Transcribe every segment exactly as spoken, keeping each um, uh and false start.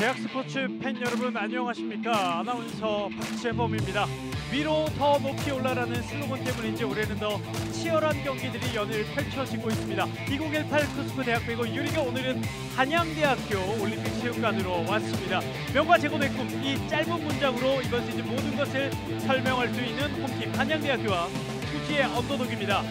대학 스포츠 팬 여러분 안녕하십니까? 아나운서 박재범입니다. 위로 더 높이 올라라는 슬로건 때문인지 올해는 더 치열한 경기들이 연일 펼쳐지고 있습니다. 이공일팔 쿠스코 대학 배구 유리가 오늘은 한양대학교 올림픽 체육관으로 왔습니다. 명과 제공의 꿈, 이 짧은 문장으로 이번 시즌 모든 것을 설명할 수 있는 홈팀 한양대학교와 투지의 언더독입니다.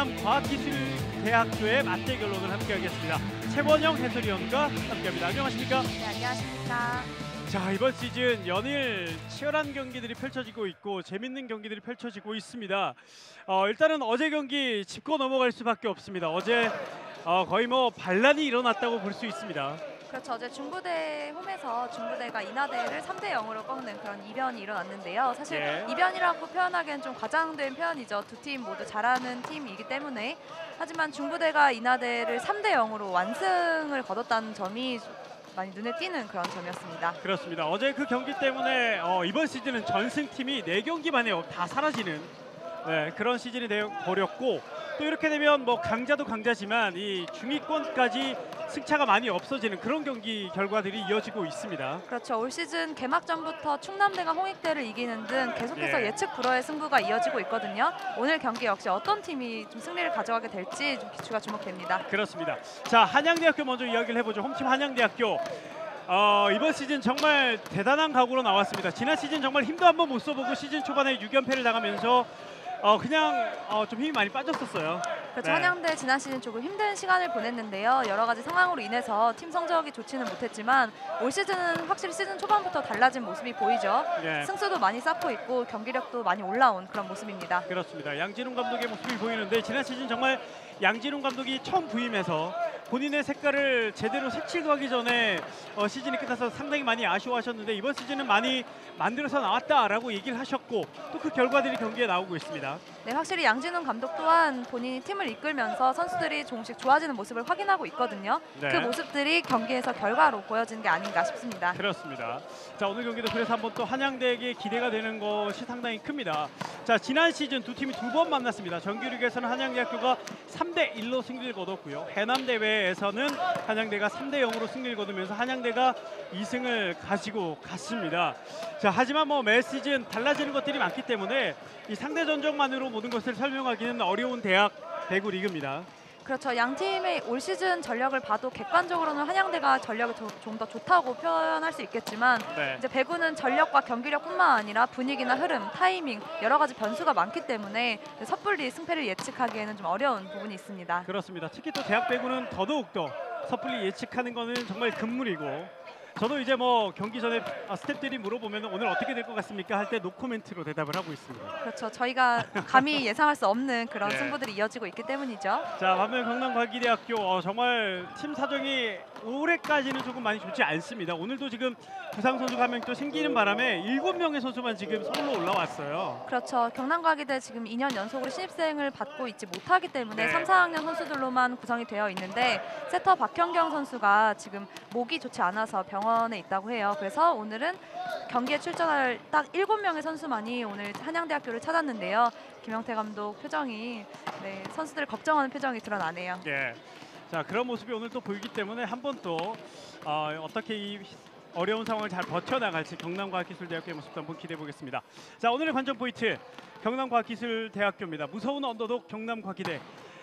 경남과학기술대학교의 맞대결론을 함께하겠습니다. 최원영 해설위원과 함께합니다. 안녕하십니까? 네, 안녕하십니까? 자, 이번 시즌 연일 치열한 경기들이 펼쳐지고 있고 재밌는 경기들이 펼쳐지고 있습니다. 어, 일단은 어제 경기 짚고 넘어갈 수밖에 없습니다. 어제 어, 거의 뭐 반란이 일어났다고 볼 수 있습니다. 그렇죠. 어제 중부대 홈에서 중부대가 인하대를 삼 대 영으로 꺾는 그런 이변이 일어났는데요. 사실 예. 이변이라고 표현하기엔 좀 과장된 표현이죠. 두 팀 모두 잘하는 팀이기 때문에. 하지만 중부대가 인하대를 삼 대 영으로 완승을 거뒀다는 점이 많이 눈에 띄는 그런 점이었습니다. 그렇습니다. 어제 그 경기 때문에 어, 이번 시즌은 전승팀이 네 경기 만에 다 사라지는 네, 그런 시즌이 되어버렸고, 또 이렇게 되면 뭐 강자도 강자지만 이 중위권까지 승차가 많이 없어지는 그런 경기 결과들이 이어지고 있습니다. 그렇죠. 올 시즌 개막전부터 충남대가 홍익대를 이기는 등 계속해서 예. 예측 불허의 승부가 이어지고 있거든요. 오늘 경기 역시 어떤 팀이 좀 승리를 가져가게 될지 좀 기추가 주목됩니다. 그렇습니다. 자, 한양대학교 먼저 이야기를 해보죠. 홈팀 한양대학교. 어, 이번 시즌 정말 대단한 각오로 나왔습니다. 지난 시즌 정말 힘도 한번 못 써보고 시즌 초반에 육 연패를 당하면서 어, 그냥 어, 좀 힘이 많이 빠졌었어요. 그렇죠. 네. 한양대 지난 시즌 조금 힘든 시간을 보냈는데요. 여러 가지 상황으로 인해서 팀 성적이 좋지는 못했지만 올 시즌은 확실히 시즌 초반부터 달라진 모습이 보이죠. 네. 승수도 많이 쌓고 있고 경기력도 많이 올라온 그런 모습입니다. 그렇습니다. 양진웅 감독의 모습이 보이는데 지난 시즌 정말 양진웅 감독이 처음 부임해서 본인의 색깔을 제대로 색칠도 하기 전에 어, 시즌이 끝나서 상당히 많이 아쉬워하셨는데 이번 시즌은 많이 만들어서 나왔다라고 얘기를 하셨고 또 그 결과들이 경기에 나오고 있습니다. 네, 확실히 양진웅 감독 또한 본인이 팀을 이끌면서 선수들이 조금씩 좋아지는 모습을 확인하고 있거든요. 네. 그 모습들이 경기에서 결과로 보여지는 게 아닌가 싶습니다. 그렇습니다. 자, 오늘 경기도 그래서 한번 또 한양대에게 기대가 되는 것이 상당히 큽니다. 자, 지난 시즌 두 팀이 두 번 만났습니다. 정규리그에서는 한양대학교가 삼 대 일로 승리를 거뒀고요. 해남대회에서는 한양대가 삼 대 영으로 승리를 거두면서 한양대가 이 승을 가지고 갔습니다. 자, 하지만 뭐 매 시즌 달라지는 것들이 많기 때문에 이 상대 전적만으로 모든 것을 설명하기는 어려운 대학 배구 리그입니다. 그렇죠. 양 팀의 올 시즌 전력을 봐도 객관적으로는 한양대가 전력이 좀 더 좋다고 표현할 수 있겠지만 네. 이제 배구는 전력과 경기력뿐만 아니라 분위기나 흐름, 타이밍 여러 가지 변수가 많기 때문에 섣불리 승패를 예측하기에는 좀 어려운 부분이 있습니다. 그렇습니다. 특히 또 대학 배구는 더더욱더 섣불리 예측하는 거는 정말 금물이고, 저도 이제 뭐 경기 전에 스태프들이 물어보면 오늘 어떻게 될 것 같습니까? 할 때 노코멘트로 대답을 하고 있습니다. 그렇죠. 저희가 감히 예상할 수 없는 그런 네. 승부들이 이어지고 있기 때문이죠. 자, 반면 경남과기대학교 어, 정말 팀 사정이 올해까지는 조금 많이 좋지 않습니다. 오늘도 지금 부상 선수가 한 명 또 생기는 바람에 일곱 명의 선수만 지금 서울로 올라왔어요. 그렇죠. 경남과기대 지금 이 년 연속으로 신입생을 받고 있지 못하기 때문에 네. 삼, 사 학년 선수들로만 구성이 되어 있는데 세터 박현경 선수가 지금 목이 좋지 않아서 병원에 있다고 해요. 그래서 오늘은 경기에 출전할 딱 일곱 명의 선수만이 오늘 한양대학교를 찾았는데요. 김영태 감독 표정이 네, 선수들을 걱정하는 표정이 드러나네요. 예. 자, 그런 모습이 오늘 또 보이기 때문에 한 번 또 어, 어떻게 이 어려운 상황을 잘 버텨나갈지 경남과학기술대학교의 모습도 한번 기대해 보겠습니다. 자, 오늘의 관전 포인트 경남과학기술대학교입니다. 무서운 언더독 경남과기대.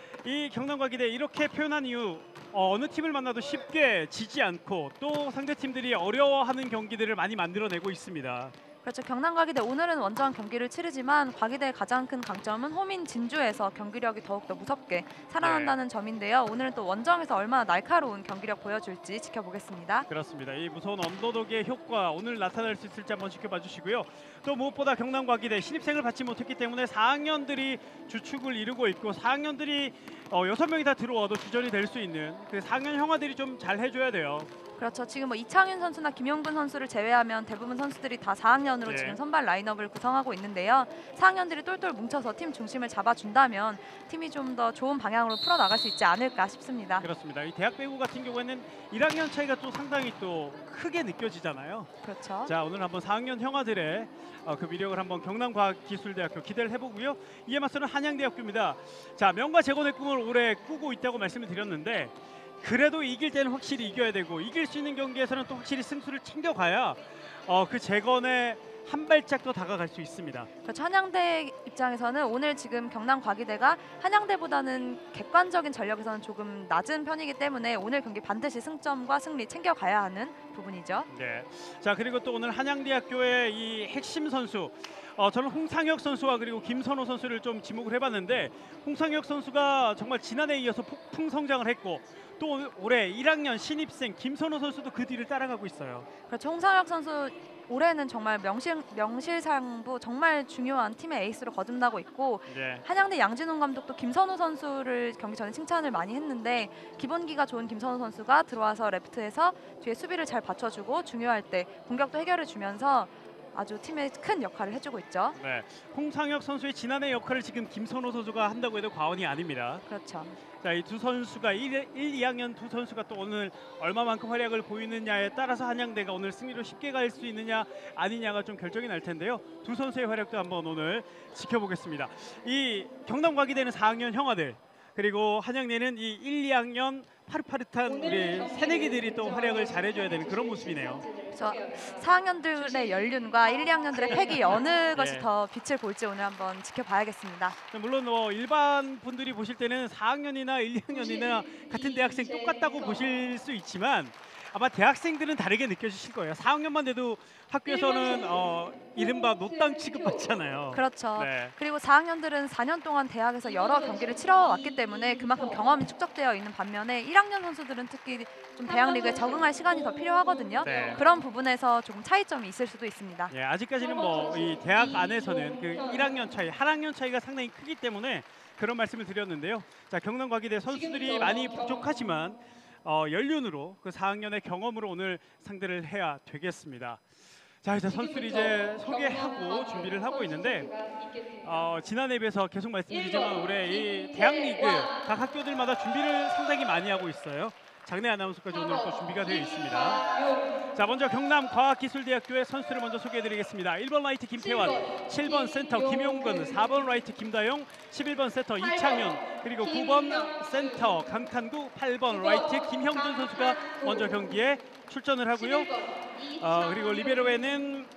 이 경남과기대 이렇게 표현한 이유, 어, 어느 팀을 만나도 쉽게 지지 않고 또 상대팀들이 어려워하는 경기들을 많이 만들어내고 있습니다. 그렇죠. 경남과기대 오늘은 원정 경기를 치르지만 과기대의 가장 큰 강점은 홈인 진주에서 경기력이 더욱더 무섭게 살아난다는 네. 점인데요. 오늘은 또 원정에서 얼마나 날카로운 경기력 보여줄지 지켜보겠습니다. 그렇습니다. 이 무서운 언더독의 효과 오늘 나타날 수 있을지 한번 지켜봐 주시고요. 또 무엇보다 경남과기대 신입생을 받지 못했기 때문에 사 학년들이 주축을 이루고 있고 사 학년들이 어, 여섯 명이 다 들어와도 주전이 될 수 있는 그 사 학년 형아들이 좀 잘 해줘야 돼요. 그렇죠. 지금 뭐 이창윤 선수나 김용근 선수를 제외하면 대부분 선수들이 다 사 학년으로 네. 지금 선발 라인업을 구성하고 있는데요. 사 학년들이 똘똘 뭉쳐서 팀 중심을 잡아준다면 팀이 좀 더 좋은 방향으로 풀어나갈 수 있지 않을까 싶습니다. 그렇습니다. 이 대학 배구 같은 경우에는 일 학년 차이가 또 상당히 또 크게 느껴지잖아요. 그렇죠. 자, 오늘 한번 사 학년 형아들의 어, 그 위력을 한번 경남과학기술대학교 기대를 해보고요. 이에 맞서는 한양대학교입니다. 자, 명과 재건의 꿈을 올해 꾸고 있다고 말씀을 드렸는데 그래도 이길 때는 확실히 이겨야 되고 이길 수 있는 경기에서는 또 확실히 승수를 챙겨가야 어, 그 재건에 한 발짝 더 다가갈 수 있습니다. 그렇죠. 한양대 입장에서는 오늘 지금 경남 과기대가 한양대보다는 객관적인 전력에서는 조금 낮은 편이기 때문에 오늘 경기 반드시 승점과 승리 챙겨가야 하는 부분이죠. 네. 자 그리고 또 오늘 한양대학교의 이 핵심 선수, 어, 저는 홍상혁 선수와 그리고 김선호 선수를 좀 지목을 해봤는데 홍상혁 선수가 정말 지난해에 이어서 폭풍 성장을 했고 또 올해 일 학년 신입생 김선호 선수도 그 뒤를 따라가고 있어요. 그렇죠. 홍상혁 선수 올해는 정말 명실, 명실상부 정말 중요한 팀의 에이스로 거듭나고 있고 네. 한양대 양진훈 감독도 김선호 선수를 경기 전에 칭찬을 많이 했는데 기본기가 좋은 김선호 선수가 들어와서 레프트에서 뒤에 수비를 잘 받쳐주고 중요할 때 공격도 해결해주면서 아주 팀에 큰 역할을 해주고 있죠. 네. 홍상혁 선수의 지난해 역할을 지금 김선호 선수가 한다고 해도 과언이 아닙니다. 그렇죠. 자, 이 두 선수가 일, 이 학년 두 선수가 또 오늘 얼마만큼 활약을 보이느냐에 따라서 한양대가 오늘 승리로 쉽게 갈 수 있느냐 아니냐가 좀 결정이 날 텐데요. 두 선수의 활약도 한번 오늘 지켜보겠습니다. 이 경남 과기대는 사 학년 형아들 그리고 한양대는 이 일, 이 학년 파릇파릇한 우리 새내기들이 또 활약을 잘해줘야 되는 그런 모습이네요. 그래서 사 학년들의 연륜과 일, 이 학년들의 패기 어느 것이 네. 더 빛을 볼지 오늘 한번 지켜봐야겠습니다. 물론 뭐 일반 분들이 보실 때는 사 학년이나 일, 이 학년이나 같은 대학생 똑같다고 보실 수 있지만 아마 대학생들은 다르게 느껴지실 거예요. 사 학년만 돼도 학교에서는 어, 이른바 노땅 취급받잖아요. 그렇죠. 네. 그리고 사 학년들은 사 년 동안 대학에서 여러 경기를 치러왔기 때문에 그만큼 경험이 축적되어 있는 반면에 일 학년 선수들은 특히 좀 대학 리그에 적응할 시간이 더 필요하거든요. 네. 그런 부분에서 조금 차이점이 있을 수도 있습니다. 예, 아직까지는 뭐 이 대학 안에서는 그 일 학년 차이, 한 학년 차이가 상당히 크기 때문에 그런 말씀을 드렸는데요. 자, 경남 과기대 선수들이 많이 부족하지만 어, 연륜으로 그 사 학년의 경험으로 오늘 상대를 해야 되겠습니다. 자, 이제 선수들이 이제 소개하고 준비를 하고 있는데 어, 지난해에 비해서 계속 말씀드리지만 올해 이 대학 리그 각 학교들마다 준비를 상당히 많이 하고 있어요. 장내 아나운서까지 오늘 또 준비가 되어 있습니다. 자, 먼저 경남 과학기술대학교의 선수를 먼저 소개해드리겠습니다. 일 번 라이트 김태환, 칠 번 센터 김용근, 사 번 라이트 김다영, 십일 번 센터 이창윤, 그리고 구 번 센터 강탄구, 팔 번 라이트 김형준 선수가 먼저 경기에 출전을 하고요. 어, 그리고 리베로에는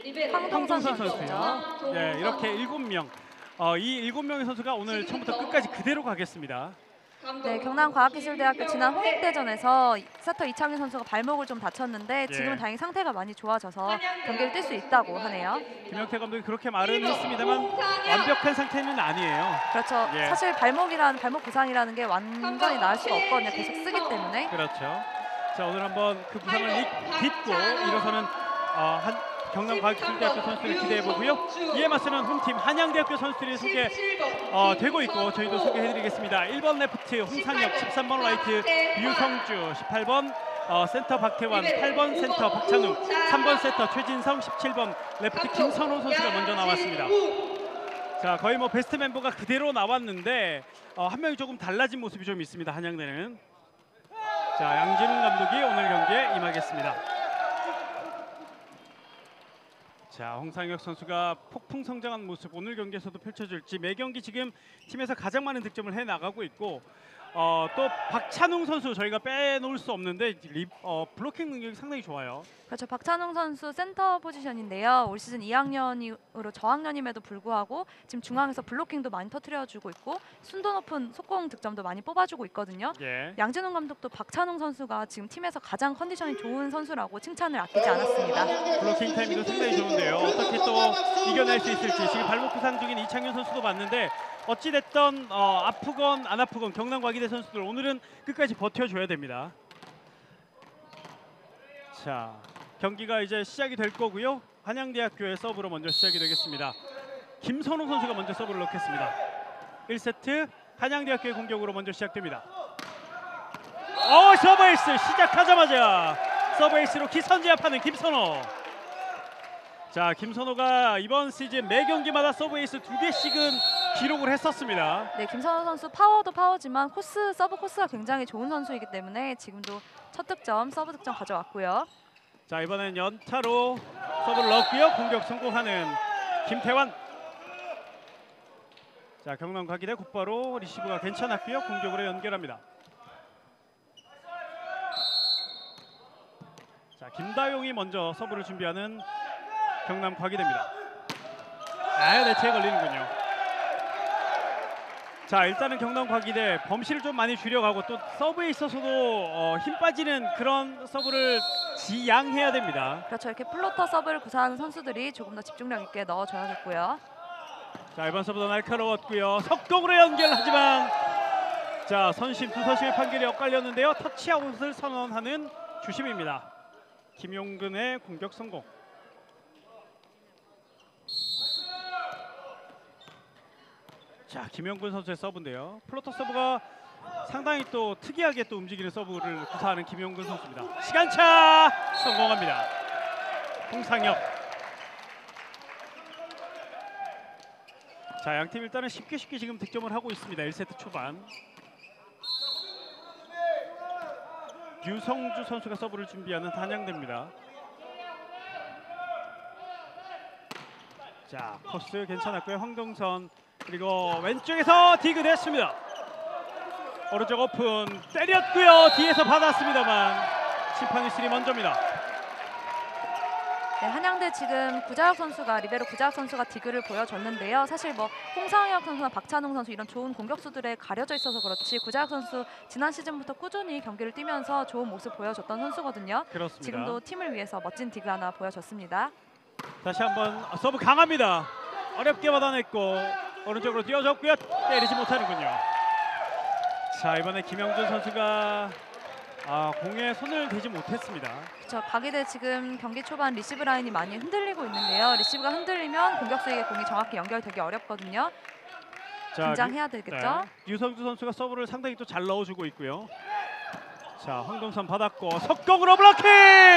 황동선 선수요. 네, 이렇게 일곱 명. 어, 이 일곱 명의 선수가 오늘 처음부터 끝까지 그대로 가겠습니다. 네, 경남과학기술대학교 지난 홍익대전에서 세터 이창윤 선수가 발목을 좀 다쳤는데 지금은 예. 다행히 상태가 많이 좋아져서 경기를 뛸 수 있다고 하네요. 김영태 감독이 그렇게 말은 했습니다만 완벽한 상태는 아니에요. 그렇죠. 예. 사실 발목이란 발목 부상이라는 게 완전히 나을 수가 없거든요. 계속 쓰기 때문에. 그렇죠. 자, 오늘 한번 그 부상을 딛- 딛고 일어서는 어, 한 경남과학기술대학교 선수들을 기대해 보고요. 이에 맞서는 홈팀 한양대학교 선수들이 소개 어, 되고 있고 저희도 소개해드리겠습니다. 일 번 레프트 홍상혁, 십삼 번 라이트 유성주, 십팔 번 어, 센터 박태환, 팔 번 센터 박찬욱, 삼 번 센터 최진성, 십칠 번 레프트 김선호 선수가 먼저 나왔습니다. 자, 거의 뭐 베스트 멤버가 그대로 나왔는데 어, 한 명이 조금 달라진 모습이 좀 있습니다. 한양대는. 자, 양진훈 감독이 오늘 경기에 임하겠습니다. 자, 홍상혁 선수가 폭풍 성장한 모습 오늘 경기에서도 펼쳐질지 매 경기 지금 팀에서 가장 많은 득점을 해 나가고 있고 어, 또 박찬웅 선수 저희가 빼놓을 수 없는데 리, 어, 블로킹 능력이 상당히 좋아요. 그렇죠. 박찬웅 선수 센터 포지션인데요. 올 시즌 이 학년으로 저학년임에도 불구하고 지금 중앙에서 블로킹도 많이 터트려주고 있고 순도 높은 속공 득점도 많이 뽑아주고 있거든요. 예. 양진훈 감독도 박찬웅 선수가 지금 팀에서 가장 컨디션이 좋은 선수라고 칭찬을 아끼지 않았습니다. 블로킹 타이밍도 상당히 좋은데요. 어떻게 또 이겨낼 수 있을지 지금 발목 부상 중인 이창윤 선수도 봤는데 어찌 됐던 어, 아프건 안 아프건 경남 과기대 선수들 오늘은 끝까지 버텨줘야 됩니다. 자, 경기가 이제 시작이 될 거고요. 한양대학교의 서브로 먼저 시작이 되겠습니다. 김선호 선수가 먼저 서브를 넣겠습니다. 일 세트 한양대학교의 공격으로 먼저 시작됩니다. 어, 서브에이스 시작하자마자 서브에이스로 기선제압하는 김선호. 자, 김선호가 이번 시즌 매 경기마다 서브에이스 두 개씩은 기록을 했었습니다. 네, 김선호 선수 파워도 파워지만 코스 서브 코스가 굉장히 좋은 선수이기 때문에 지금도 첫 득점 서브 득점 가져왔고요. 자, 이번엔 연타로 서브를 넣었고요. 공격 성공하는 김태환. 자, 경남 과기대 곧바로 리시브가 괜찮았고요. 공격으로 연결합니다. 자, 김다용이 먼저 서브를 준비하는 경남 과기대입니다. 아, 네트에 걸리는군요. 자, 일단은 경남 과기대 범실을 좀 많이 줄여가고 또 서브에 있어서도 어, 힘 빠지는 그런 서브를 지양해야 됩니다. 그렇죠. 이렇게 플로터 서브를 구사하는 선수들이 조금 더 집중력 있게 넣어줘야겠고요. 자, 이번 서브도 날카로웠고요. 석공으로 연결하지만 자, 선심 두 선심의 판결이 엇갈렸는데요. 터치아웃을 선언하는 주심입니다. 김용근의 공격 성공. 자, 김용근 선수의 서브인데요. 플로터 서브가 상당히 또 특이하게 또 움직이는 서브를 구사하는 김용근 선수입니다. 시간차 성공합니다. 홍상혁. 자, 양팀 일단은 쉽게 쉽게 지금 득점을 하고 있습니다. 일 세트 초반. 유성주 선수가 서브를 준비하는 한양대입니다. 자, 코스 괜찮았고요. 황동선 그리고 왼쪽에서 디그됐습니다. 오른쪽 오픈 때렸고요. 뒤에서 받았습니다만 심판이 수리 먼저입니다. 네, 한양대 지금 구자혁 선수가 리베로 구자혁 선수가 디그를 보여줬는데요. 사실 뭐 홍상혁 선수나 박찬웅 선수 이런 좋은 공격수들에 가려져 있어서 그렇지 구자혁 선수 지난 시즌부터 꾸준히 경기를 뛰면서 좋은 모습 보여줬던 선수거든요. 그렇습니다. 지금도 팀을 위해서 멋진 디그 하나 보여줬습니다. 다시 한번 서브 강합니다. 어렵게 받아냈고 오른쪽으로 뛰어졌고요. 때리지 못하는군요. 자, 이번에 김영준 선수가 아, 공에 손을 대지 못했습니다. 그렇죠. 과기대 지금 경기 초반 리시브 라인이 많이 흔들리고 있는데요. 리시브가 흔들리면 공격수에게 공이 정확히 연결되기 어렵거든요. 자, 긴장해야 되겠죠. 네. 유성주 선수가 서브를 상당히 또 잘 넣어주고 있고요. 자, 황동선 받았고 석공으로 블로킹!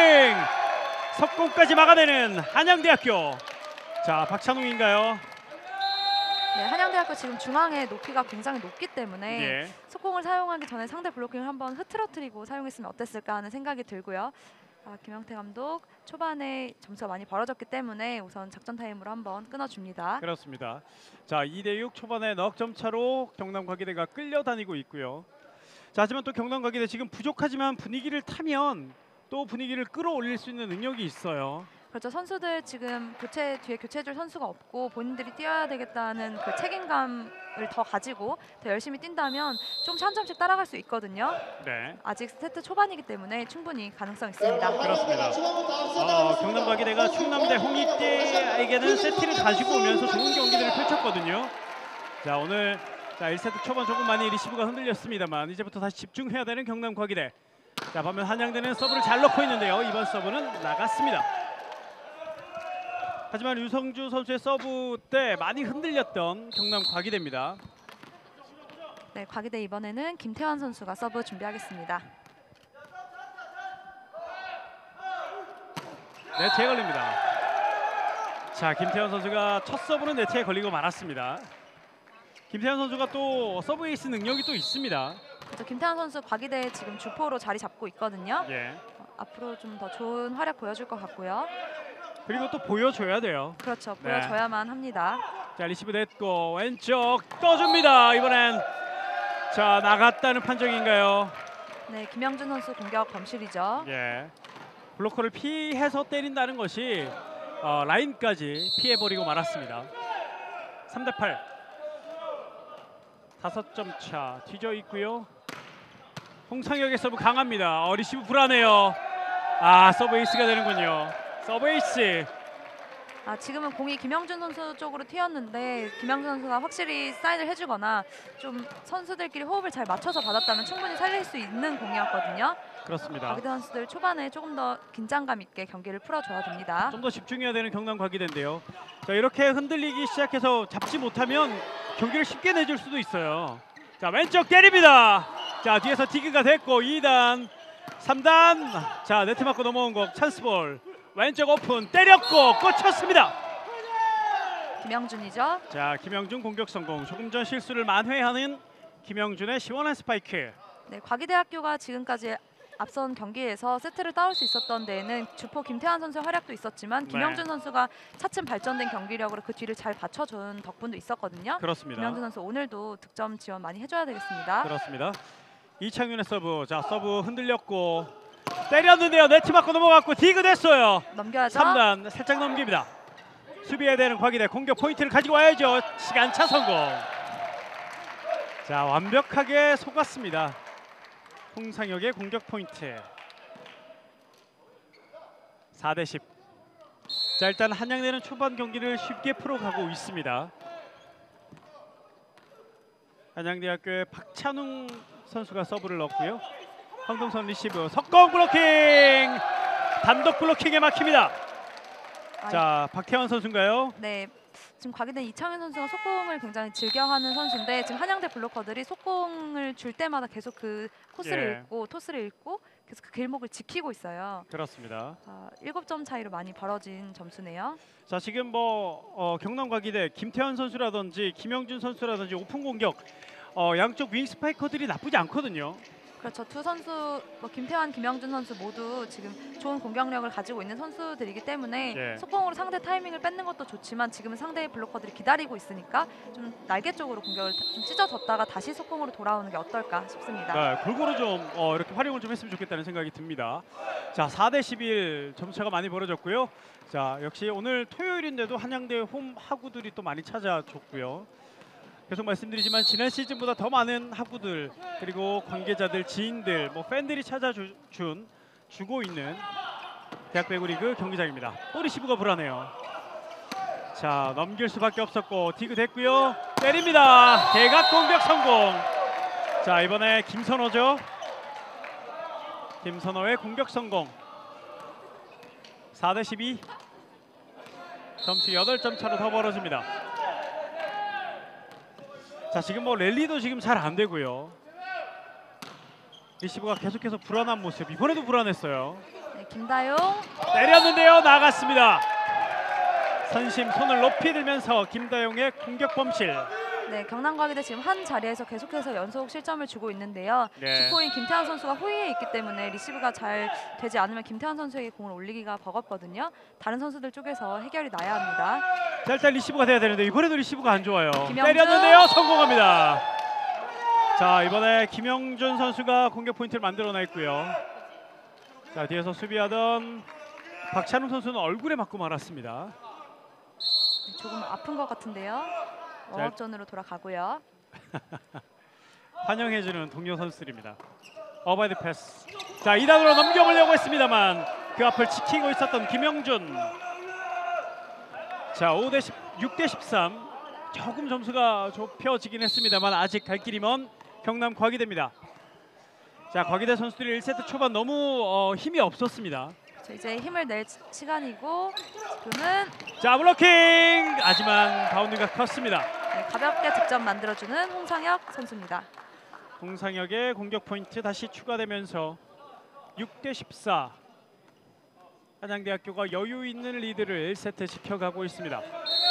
석공까지 막아내는 한양대학교. 자, 박찬웅인가요? 네, 한양대학교 지금 중앙의 높이가 굉장히 높기 때문에 예. 속공을 사용하기 전에 상대 블로킹을 한번 흐트러뜨리고 사용했으면 어땠을까 하는 생각이 들고요. 아, 김영태 감독 초반에 점수가 많이 벌어졌기 때문에 우선 작전 타임으로 한번 끊어줍니다. 그렇습니다. 자, 이 대 육 초반에 넉 점 차로 경남 과기대가 끌려다니고 있고요. 자, 하지만 또 경남 과기대 지금 부족하지만 분위기를 타면 또 분위기를 끌어올릴 수 있는 능력이 있어요. 그렇죠. 선수들 지금 교체 뒤에 교체해줄 선수가 없고 본인들이 뛰어야 되겠다는 그 책임감을 더 가지고 더 열심히 뛴다면 조금씩 한 점씩 따라갈 수 있거든요. 네. 아직 세트 초반이기 때문에 충분히 가능성 있습니다. 그렇습니다. 어, 경남 과기대가 충남대 홍익대에게는 세트를 가지고 오면서 좋은 경기들을 펼쳤거든요. 자, 오늘 자, 일 세트 초반 조금 많이 리시브가 흔들렸습니다만 이제부터 다시 집중해야 되는 경남 과기대. 자, 반면 한양대는 서브를 잘 넣고 있는데요. 이번 서브는 나갔습니다. 하지만 유성주 선수의 서브 때 많이 흔들렸던 경남 과기대입니다. 네, 과기대 이번에는 김태환 선수가 서브 준비하겠습니다. 네트에 걸립니다. 자, 김태환 선수가 첫 서브는 네트에 걸리고 말았습니다. 김태환 선수가 또 서브 에이스 능력이 또 있습니다. 그렇죠. 김태환 선수 과기대 지금 주포로 자리 잡고 있거든요. 예. 어, 앞으로 좀 더 좋은 활약 보여줄 것 같고요. 그리고 또 보여줘야 돼요. 그렇죠. 네. 보여줘야만 합니다. 자, 리시브 됐고 왼쪽 떠줍니다. 이번엔 자, 나갔다는 판정인가요? 네, 김영준 선수 공격 범실이죠. 예. 블로커를 피해서 때린다는 것이 어, 라인까지 피해버리고 말았습니다. 삼 대 팔. 다섯 점 차 뒤져 있고요. 홍상혁의 서브 강합니다. 어, 리시브 불안해요. 아, 서브 에이스가 되는군요. 서브 에이스. 아, 지금은 공이 김영준 선수 쪽으로 튀었는데 김영준 선수가 확실히 사인을 해주거나 좀 선수들끼리 호흡을 잘 맞춰서 받았다면 충분히 살릴 수 있는 공이었거든요. 그렇습니다. 과기대 선수들 초반에 조금 더 긴장감 있게 경기를 풀어줘야 됩니다. 좀 더 집중해야 되는 경남 과기대인데요. 자, 이렇게 흔들리기 시작해서 잡지 못하면 경기를 쉽게 내줄 수도 있어요. 자, 왼쪽 때립니다. 자, 뒤에서 디그가 됐고 이 단, 삼 단. 자, 네트 맞고 넘어온 거 찬스볼. 왼쪽 오픈 때렸고 꽂혔습니다. 김영준이죠. 자, 김영준 공격 성공. 조금 전 실수를 만회하는 김영준의 시원한 스파이크. 네, 과기대학교가 지금까지 앞선 경기에서 세트를 따올 수 있었던 데에는 주포 김태환 선수의 활약도 있었지만 김영준 네. 선수가 차츰 발전된 경기력으로 그 뒤를 잘 받쳐준 덕분도 있었거든요. 그렇습니다. 김영준 선수 오늘도 득점 지원 많이 해줘야 되겠습니다. 그렇습니다. 이창윤의 서브. 자, 서브 흔들렸고 때렸는데요. 네트 맞고 넘어갔고 디그 됐어요. 넘겨야죠. 삼 단 살짝 넘깁니다. 수비해야 되는 과기대 공격 포인트를 가지고 와야죠. 시간차 성공. 자, 완벽하게 속았습니다. 홍상혁의 공격 포인트. 사 대 십. 자, 일단 한양대는 초반 경기를 쉽게 풀어가고 있습니다. 한양대학교의 박찬웅 선수가 서브를 넣었고요. 황동선 리시브, 석공 블로킹! 단독 블로킹에 막힙니다. 아, 자, 박태원 선수인가요? 네, 지금 과기대 이창현 선수가 속공을 굉장히 즐겨하는 선수인데 지금 한양대 블로커들이 속공을 줄 때마다 계속 그 코스를 예. 읽고 토스를 읽고 계속 그 길목을 지키고 있어요. 그렇습니다. 아, 일곱 점 차이로 많이 벌어진 점수네요. 자, 지금 뭐 어, 경남과기대 김태환 선수라든지 김영준 선수라든지 오픈 공격 어, 양쪽 윙 스파이커들이 나쁘지 않거든요. 그렇죠. 두 선수, 뭐 김태환, 김영준 선수 모두 지금 좋은 공격력을 가지고 있는 선수들이기 때문에 예. 속공으로 상대 타이밍을 뺏는 것도 좋지만 지금은 상대의 블로커들이 기다리고 있으니까 좀 날개 쪽으로 공격을 좀 찢어졌다가 다시 속공으로 돌아오는 게 어떨까 싶습니다. 네, 골고루 좀 어, 이렇게 활용을 좀 했으면 좋겠다는 생각이 듭니다. 자, 사 대 십일 점차가 많이 벌어졌고요. 자, 역시 오늘 토요일인데도 한양대 홈 하구들이 또 많이 찾아줬고요. 계속 말씀드리지만 지난 시즌보다 더 많은 하구들 그리고 관계자들, 지인들, 뭐 팬들이 찾아준 주고 있는 대학 배구 리그 경기장입니다. 또 리시브가 불안해요. 자, 넘길 수밖에 없었고 디그 됐고요. 때립니다. 대각 공격 성공. 자, 이번에 김선호죠. 김선호의 공격 성공. 사 대 십이. 점수 여덟 점 차로 더 벌어집니다. 자, 지금 뭐 랠리도 지금 잘 안 되고요. 리시브가 계속해서 불안한 모습. 이번에도 불안했어요. 네, 김다용. 때렸는데요. 나갔습니다. 선심 손을 높이 들면서 김다용의 공격 범실. 네, 경남과기대 지금 한 자리에서 계속해서 연속 실점을 주고 있는데요. 네. 주포인 김태환 선수가 호위에 있기 때문에 리시브가 잘 되지 않으면 김태환 선수에게 공을 올리기가 버겁거든요. 다른 선수들 쪽에서 해결이 나야 합니다. 자, 일단 리시브가 돼야 되는데 이번에도 리시브가 안 좋아요. 김영준. 때렸는데요. 성공합니다. 자, 이번에 김영준 선수가 공격 포인트를 만들어냈고요. 자, 뒤에서 수비하던 박찬웅 선수는 얼굴에 맞고 말았습니다. 네, 조금 아픈 것 같은데요. 웜업존으로 돌아가고요. 환영해주는 동료 선수들입니다. 어바이드 패스. 자, 이 단으로 넘겨보려고 했습니다만 그 앞을 지키고 있었던 김영준. 자, 오 대 십, 육 대 십삼. 조금 점수가 좁혀지긴 했습니다만 아직 갈 길이 먼 경남 과기대입니다. 자, 과기대 선수들이 일 세트 초반 너무 어, 힘이 없었습니다. 자, 이제 힘을 낼 시간이고 지금은 자, 블로킹! 하지만 바운드가 컸습니다. 네, 가볍게 득점 만들어주는 홍상혁 선수입니다. 홍상혁의 공격 포인트 다시 추가되면서 육 대 십사. 한양대학교가 여유 있는 리드를 일 세트 지켜가고 있습니다.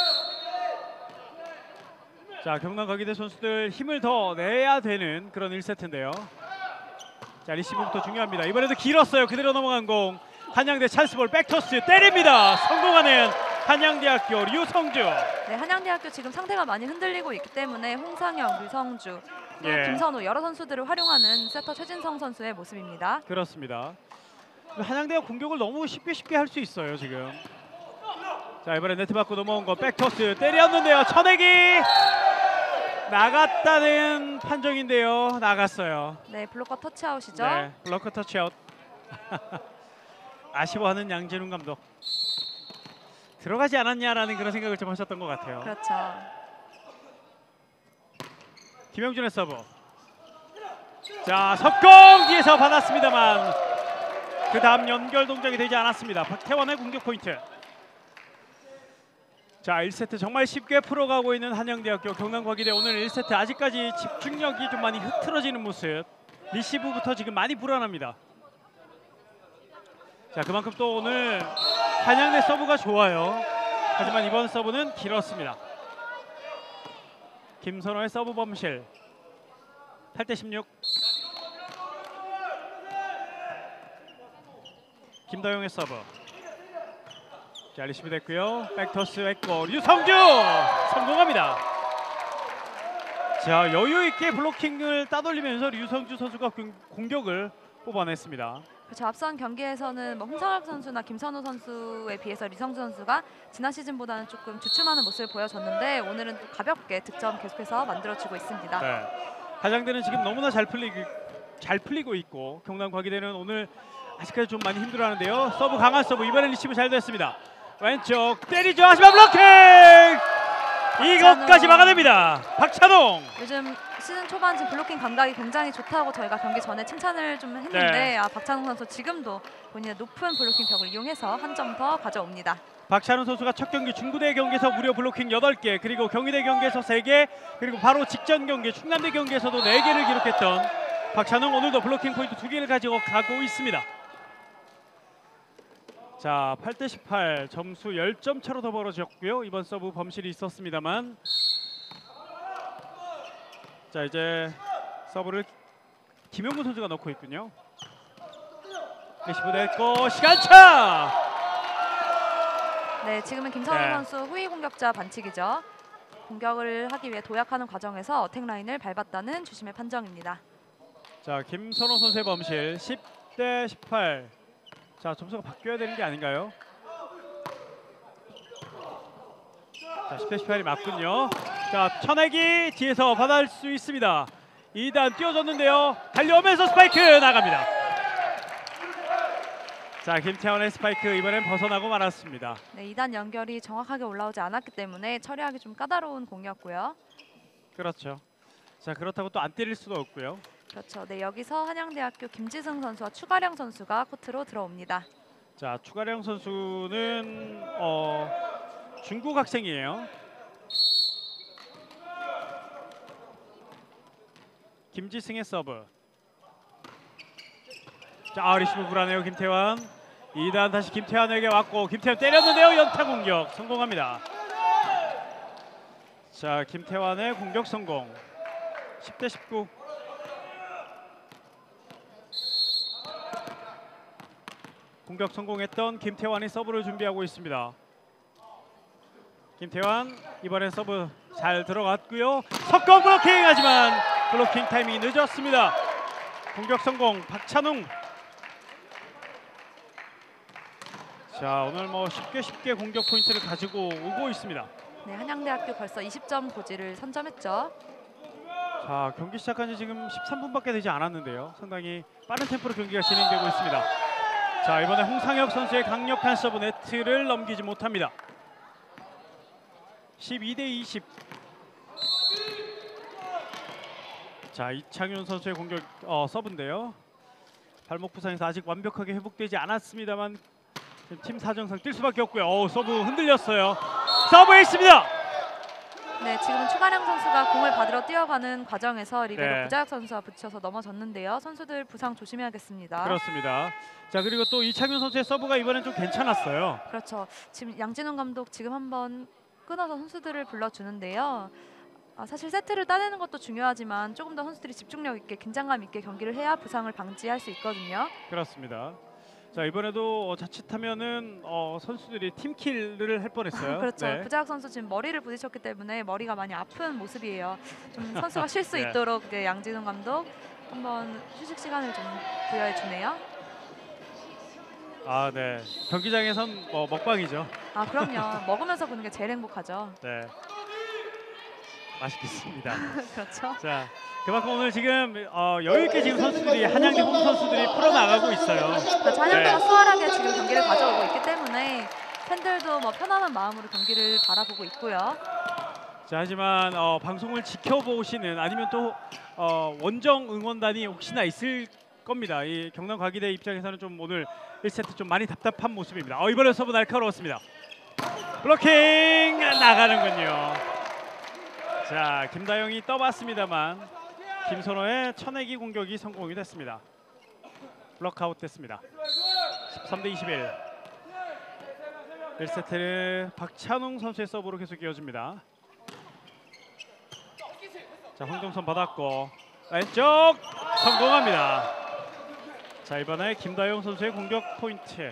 자, 경남과기대 선수들 힘을 더 내야 되는 그런 일 세트인데요. 자, 리시브부터 중요합니다. 이번에도 길었어요. 그대로 넘어간 공. 한양대 찬스볼 백토스 때립니다. 성공하는 한양대학교 류성주. 네, 한양대학교 지금 상대가 많이 흔들리고 있기 때문에 홍상혁, 류성주, 또 예. 김선우 여러 선수들을 활용하는 세터 최진성 선수의 모습입니다. 그렇습니다. 한양대가 공격을 너무 쉽게 쉽게 할 수 있어요 지금. 자, 이번에 네트 받고 넘어온 거 백토스 때렸는데요. 쳐내기 나갔다는 판정인데요. 나갔어요. 네, 블로커 터치아웃이죠. 네, 블로커 터치아웃. 아쉬워하는 양진훈 감독. 들어가지 않았냐라는 그런 생각을 좀 하셨던 것 같아요. 그렇죠. 김영준의 서브. 자, 석공 뒤에서 받았습니다만 그 다음 연결 동작이 되지 않았습니다. 박태원의 공격 포인트. 자, 일 세트 정말 쉽게 풀어가고 있는 한양대학교 경남과기대. 오늘 일 세트 아직까지 집중력이 좀 많이 흐트러지는 모습. 리시브부터 지금 많이 불안합니다. 자, 그만큼 또 오늘 한양대 서브가 좋아요. 하지만 이번 서브는 길었습니다. 김선호의 서브 범실. 팔 대 십육. 김다용의 서브. 자, 리시브 됐고요. 백토스 했고 류성주 성공합니다. 자, 여유 있게 블로킹을 따돌리면서 류성주 선수가 공격을 뽑아냈습니다. 그렇죠. 앞선 경기에서는 뭐 홍성혁 선수나 김선우 선수에 비해서 리성주 선수가 지난 시즌보다는 조금 주춤하는 모습을 보여줬는데 오늘은 또 가볍게 득점 계속해서 만들어주고 있습니다. 네. 한양대는 지금 너무나 잘 풀리고 잘 풀리고 있고 경남 과기대는 오늘 아직까지 좀 많이 힘들어하는데요. 서브 강한 서브 이번엔 리시브 잘 됐습니다. 왼쪽 때리죠. 하지만 블로킹! 이것까지 막아냅니다. 박찬웅. 요즘 시즌 초반 지금 블로킹 감각이 굉장히 좋다고 저희가 경기 전에 칭찬을 좀 했는데 네. 아, 박찬웅 선수 지금도 본인의 높은 블로킹 벽을 이용해서 한 점 더 가져옵니다. 박찬웅 선수가 첫 경기 중구대 경기에서 무려 블로킹 여덟 개, 그리고 경희대 경기에서 세 개, 그리고 바로 직전 경기 충남대 경기에서도 네 개를 기록했던 박찬웅, 오늘도 블로킹 포인트 두 개를 가지고 가고 있습니다. 자, 팔 대 십팔, 점수 십 점 차로 더 벌어졌고요. 이번 서브 범실이 있었습니다만, 자 이제 서브를 김용구 선수가 넣고 있군요. 리시브 됐고 시간차. 네, 지금은 김선우 네. 선수 후위 공격자 반칙이죠. 공격을 하기 위해 도약하는 과정에서 어택 라인을 밟았다는 주심의 판정입니다. 자, 김선호 선수의 범실 십 대 십팔. 자, 점수가 바뀌어야 되는 게 아닌가요? 자, 십 대 십팔이 맞군요. 자, 천액이 뒤에서 받을 수 있습니다. 이 단 뛰어졌는데요. 달려오면서 스파이크 나갑니다. 자, 김태원의 스파이크 이번엔 벗어나고 말았습니다. 네, 이 단 연결이 정확하게 올라오지 않았기 때문에 처리하기 좀 까다로운 공이었고요. 그렇죠. 자, 그렇다고 또 안 때릴 수도 없고요. 그렇죠. 네, 여기서 한양대학교 김지승 선수와 추가령 선수가 코트로 들어옵니다. 자, 추가령 선수는 어, 중국 학생이에요. 김지승의 서브. 자, 아, 리시브 불안해요. 김태환. 이 단 다시 김태환에게 왔고 김태환 때렸는데요. 연타 공격 성공합니다. 자, 김태환의 공격 성공. 십 대 십구. 공격 성공했던 김태환이 서브를 준비하고 있습니다. 김태환 이번엔 서브 잘 들어갔고요. 석공 블로킹, 하지만 블로킹 타이밍이 늦었습니다. 공격 성공 박찬웅. 자, 오늘 뭐 쉽게 쉽게 공격 포인트를 가지고 오고 있습니다. 네, 한양대학교 벌써 이십 점 고지를 선점했죠. 자, 경기 시작한 지 지금 십삼 분밖에 되지 않았는데요. 상당히 빠른 템포로 경기가 진행되고 있습니다. 자, 이번에 홍상혁 선수의 강력한 서브 네트를 넘기지 못합니다. 십이 대 이십. 자, 이창윤 선수의 공격 어, 서브인데요. 발목 부상에서 아직 완벽하게 회복되지 않았습니다만 팀 사정상 뛸 수밖에 없고요. 오, 서브 흔들렸어요. 서브 있습니다. 네, 지금은 추가령 선수가 공을 받으러 뛰어가는 과정에서 리베로 네. 구자혁 선수와 부딪혀서 넘어졌는데요. 선수들 부상 조심해야겠습니다. 그렇습니다. 자, 그리고 또 이창윤 선수의 서브가 이번엔 좀 괜찮았어요. 그렇죠. 지금 양진훈 감독 지금 한번 끊어서 선수들을 불러주는데요. 아, 사실 세트를 따내는 것도 중요하지만 조금 더 선수들이 집중력 있게 긴장감 있게 경기를 해야 부상을 방지할 수 있거든요. 그렇습니다. 자, 이번에도 어, 자칫하면은 어, 선수들이 팀킬을 할 뻔했어요. 그렇죠. 네. 구자혁 선수 지금 머리를 부딪혔기 때문에 머리가 많이 아픈 모습이에요. 좀 선수가 쉴 수 네. 있도록 이제 양진훈 감독 한번 휴식 시간을 좀 부여해 주네요. 아, 네. 경기장에선 뭐 먹방이죠. 아, 그럼요. 먹으면서 보는 게 제일 행복하죠. 네. 맛있겠습니다. 그렇죠. 자, 그만큼 오늘 지금 어, 여유 있게 지금 선수들이 한양대 홈 선수들이 풀어 나가고 있어요. 그렇죠. 한양대가 네. 수월하게 지금 경기를 가져오고 있기 때문에 팬들도 뭐 편안한 마음으로 경기를 바라보고 있고요. 자, 하지만 어, 방송을 지켜보시는 아니면 또 어, 원정 응원단이 혹시나 있을 겁니다. 이 경남 과기대 입장에서는 좀 오늘 일 세트 좀 많이 답답한 모습입니다. 어, 이번에 서브 날카로웠습니다. 블로킹 나가는군요. 자, 김다영이 떠봤습니다만 김선호의 천내기 공격이 성공이 됐습니다. 블록아웃 됐습니다. 십삼 대 이십일. 일 세트를 박찬웅 선수의 서브로 계속 이어집니다. 자, 황정선 받았고 왼쪽 성공합니다. 자, 이번에 김다영 선수의 공격 포인트.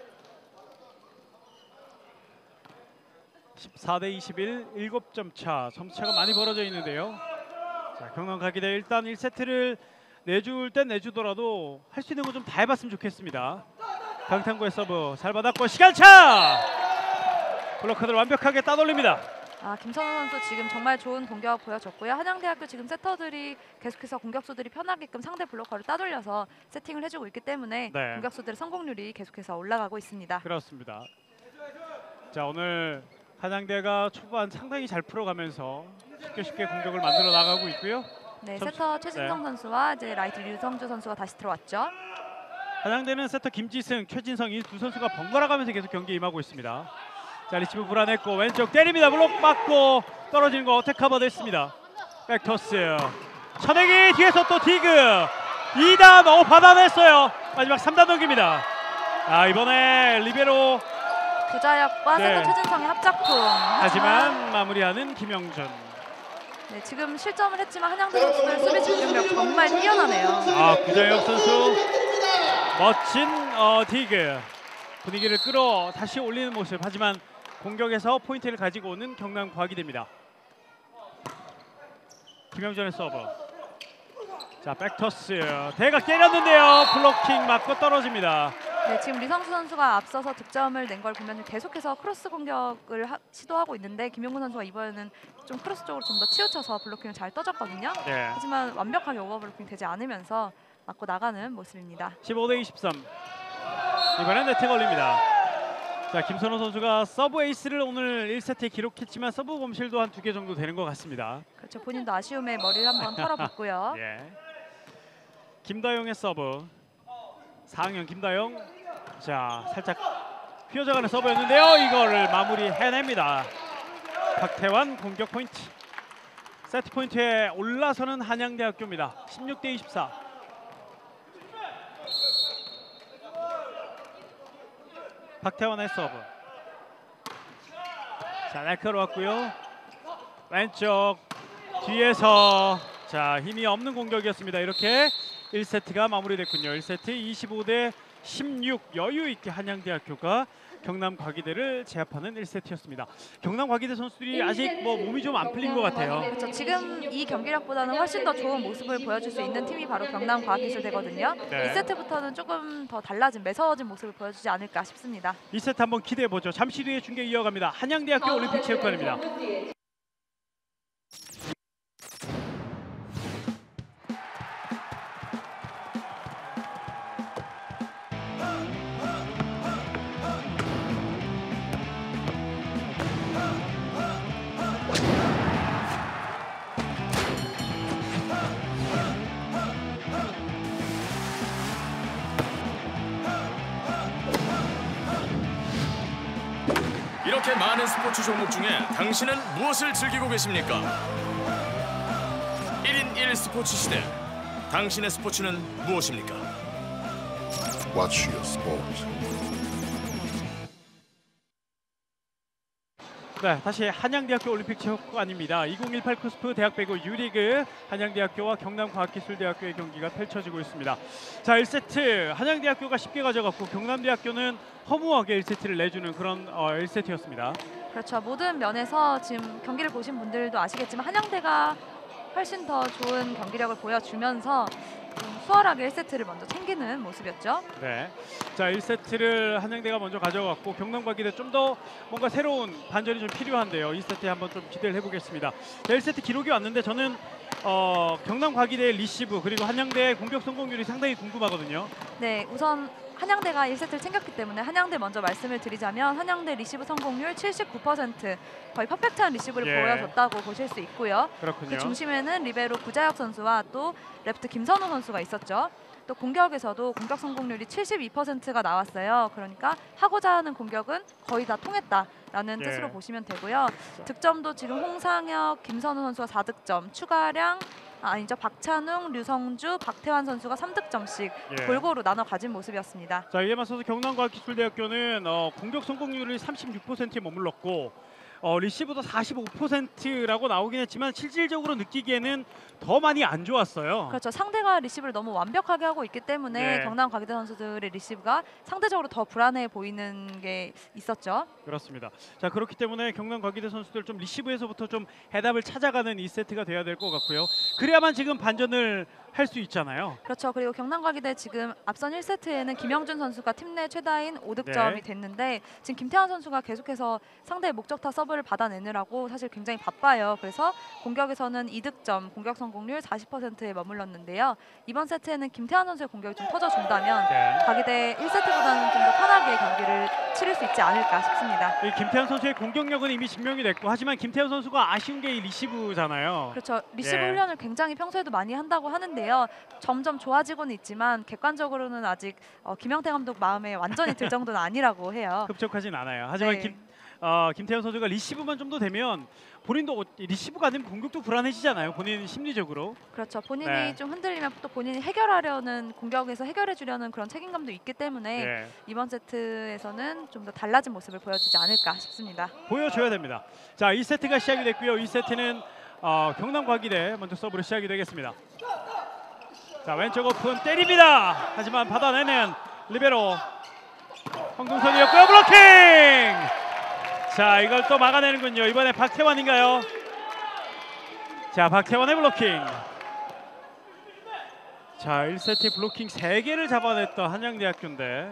십사 대 이십일, 일곱 점 차. 점수차가 많이 벌어져 있는데요. 자, 경남 과기대 일단 일 세트를 내줄 땐 내주더라도 할 수 있는 거 좀 다 해봤으면 좋겠습니다. 강탄구의 서브 잘 받았고 시간차! 블로커들 완벽하게 따돌립니다. 아, 김선우 선수 지금 정말 좋은 공격 보여줬고요. 한양대학교 지금 세터들이 계속해서 공격수들이 편하게끔 상대 블로커를 따돌려서 세팅을 해주고 있기 때문에 네. 공격수들의 성공률이 계속해서 올라가고 있습니다. 그렇습니다. 자, 오늘 한양대가 초반 상당히 잘 풀어가면서 쉽게 쉽게 공격을 만들어 나가고 있고요. 네, 점- 세터 최진성 네. 선수와 이제 라이트 류성주 선수가 다시 들어왔죠. 한양대는 세터 김지승, 최진성 이 두 선수가 번갈아 가면서 계속 경기에 임하고 있습니다. 자, 리시브 불안했고 왼쪽 때립니다. 블록 맞고 떨어지는 거 어택 커버 됐습니다. 백토스 천행이 뒤에서 또 디그 이 단 어 받아냈어요. 마지막 삼 단 넘깁니다. 아, 이번에 리베로 구자혁과 네. 세터 최진성의 합작품. 하지만 마무리하는 김영준. 네, 지금 실점을 했지만 한양대 선수들 수비 집중력 정말 뛰어나네요. 아, 구자혁 선수 멋진 어, 디그 분위기를 끌어 다시 올리는 모습. 하지만 공격에서 포인트를 가지고 오는 경남과학이됩니다. 김영준의 서브. 자, 백토스 대각 때렸는데요. 블로킹 맞고 떨어집니다. 네, 지금 리성수 선수가 앞서서 득점을 낸 걸 보면 계속해서 크로스 공격을 하, 시도하고 있는데 김용근 선수가 이번에는 좀 크로스 쪽으로 좀 더 치우쳐서 블로킹을 잘 떠줬거든요. 네. 하지만 완벽하게 오버 블로킹 되지 않으면서 맞고 나가는 모습입니다. 십오 대 이십삼. 이번엔 네트 걸립니다. 자, 김선호 선수가 서브 에이스를 오늘 일 세트에 기록했지만 서브 범실도 한 두 개 정도 되는 것 같습니다. 그렇죠. 본인도 아쉬움에 머리를 한번 털어봤고요. 예. 김다영의 서브. 사 학년 김다영. 자, 살짝 휘어져가는 서브였는데요. 이거를 마무리 해냅니다. 박태환 공격 포인트. 세트 포인트에 올라서는 한양대학교입니다. 십육 대 이십사. 박태환의 서브. 자, 날카로웠고요. 왼쪽 뒤에서 자, 힘이 없는 공격이었습니다. 이렇게 일 세트가 마무리됐군요. 일 세트 이십오 대 십육 여유 있게 한양대학교가 경남과기대를 제압하는 일 세트였습니다. 경남과기대 선수들이 아직 뭐 몸이 좀 안 풀린 것 같아요. 그렇죠. 지금 이 경기력보다는 훨씬 더 좋은 모습을 보여줄 수 있는 팀이 바로 경남과학기술대거든요. 네. 이 세트부터는 조금 더 달라진 매서워진 모습을 보여주지 않을까 싶습니다. 이 세트 한번 기대해 보죠. 잠시 뒤에 중계 이어갑니다. 한양대학교 올림픽체육관입니다. 이렇게 많은 스포츠 종목 중에 당신은 무엇을 즐기고 계십니까? 일 인 일 스포츠 시대. 당신의 스포츠는 무엇입니까? Watch your sport. 네, 다시 한양대학교 올림픽체육관입니다. 이천십팔 쿠스프 대학배구 유리그 한양대학교와 경남과학기술대학교의 경기가 펼쳐지고 있습니다. 자, 일 세트 한양대학교가 쉽게 가져갔고 경남대학교는 허무하게 일 세트를 내주는 그런 어, 일 세트였습니다. 그렇죠. 모든 면에서 지금 경기를 보신 분들도 아시겠지만 한양대가 훨씬 더 좋은 경기력을 보여주면서 좀 수월하게 일 세트를 먼저 챙기는 모습이었죠. 네, 자, 일 세트를 한양대가 먼저 가져갔고 경남과기대 좀 더 뭔가 새로운 반전이 좀 필요한데요. 이 세트에 한번 좀 기대를 해보겠습니다. 자, 일 세트 기록이 왔는데 저는 어, 경남과기대의 리시브 그리고 한양대의 공격 성공률이 상당히 궁금하거든요. 네, 우선 한양대가 일 세트를 챙겼기 때문에 한양대 먼저 말씀을 드리자면 한양대 리시브 성공률 칠십구 퍼센트 거의 퍼펙트한 리시브를 예. 보여줬다고 보실 수 있고요. 그렇군요. 그 중심에는 리베로 구자혁 선수와 또 레프트 김선우 선수가 있었죠. 또 공격에서도 공격 성공률이 칠십이 퍼센트가 나왔어요. 그러니까 하고자 하는 공격은 거의 다 통했다라는 예. 뜻으로 보시면 되고요. 득점도 지금 홍상혁, 김선우 선수가 사 득점, 추가량 아, 아니죠. 박찬웅, 류성주, 박태환 선수가 삼 득점씩 예. 골고루 나눠 가진 모습이었습니다. 자, 이에 맞서서 경남과학기술대학교는 어, 공격 성공률이 삼십육 퍼센트에 머물렀고 어, 리시브도 사십오 퍼센트라고 나오긴 했지만 실질적으로 느끼기에는 더 많이 안 좋았어요. 그렇죠. 상대가 리시브를 너무 완벽하게 하고 있기 때문에 네. 경남과기대 선수들의 리시브가 상대적으로 더 불안해 보이는 게 있었죠. 그렇습니다. 자, 그렇기 때문에 경남과기대 선수들 좀 리시브에서부터 좀 해답을 찾아가는 이 세트가 돼야 될 것 같고요. 그래야만 지금 반전을 할 수 있잖아요. 그렇죠. 그리고 경남과기대 지금 앞선 일 세트에는 김영준 선수가 팀 내 최다인 오 득점이 네. 됐는데 지금 김태환 선수가 계속해서 상대의 목적타 서브를 받아내느라고 사실 굉장히 바빠요. 그래서 공격에서는 이 득점, 공격 성공률 사십 퍼센트에 머물렀는데요. 이번 세트에는 김태환 선수의 공격이 좀 터져준다면 네. 과기대 일 세트보다는 좀 더 편하게 경기를 치를 수 있지 않을까 싶습니다. 이 김태현 선수의 공격력은 이미 증명이 됐고 하지만 김태현 선수가 아쉬운 게 이 리시브잖아요. 그렇죠. 리시브 예. 훈련을 굉장히 평소에도 많이 한다고 하는데요. 점점 좋아지고는 있지만 객관적으로는 아직 어, 김영태 감독 마음에 완전히 들 정도는 아니라고 해요. 흡족하진 않아요. 하지만 네. 김, 어, 김태현 선수가 리시브만 좀 더 되면 본인도 어- 리시브가 안 되면 공격도 불안해지잖아요. 본인 심리적으로. 그렇죠. 본인이 네. 좀 흔들리면 또 본인이 해결하려는 공격에서 해결해 주려는 그런 책임감도 있기 때문에 예. 이번 세트에서는 좀 더 달라진 모습을 보여주지 않을까 싶습니다. 보여줘야 됩니다. 자, 이 세트가 시작이 됐고요. 이 세트는 어, 경남과기대 먼저 서브로 시작이 되겠습니다. 자, 왼쪽 오픈 때립니다. 하지만 받아내는 리베로 황동선이었고요. 블로킹! 자, 이걸 또 막아내는군요. 이번에 박태환인가요? 자, 박태환의 블로킹. 자, 일 세트 블로킹 세 개를 잡아냈던 한양대학교인데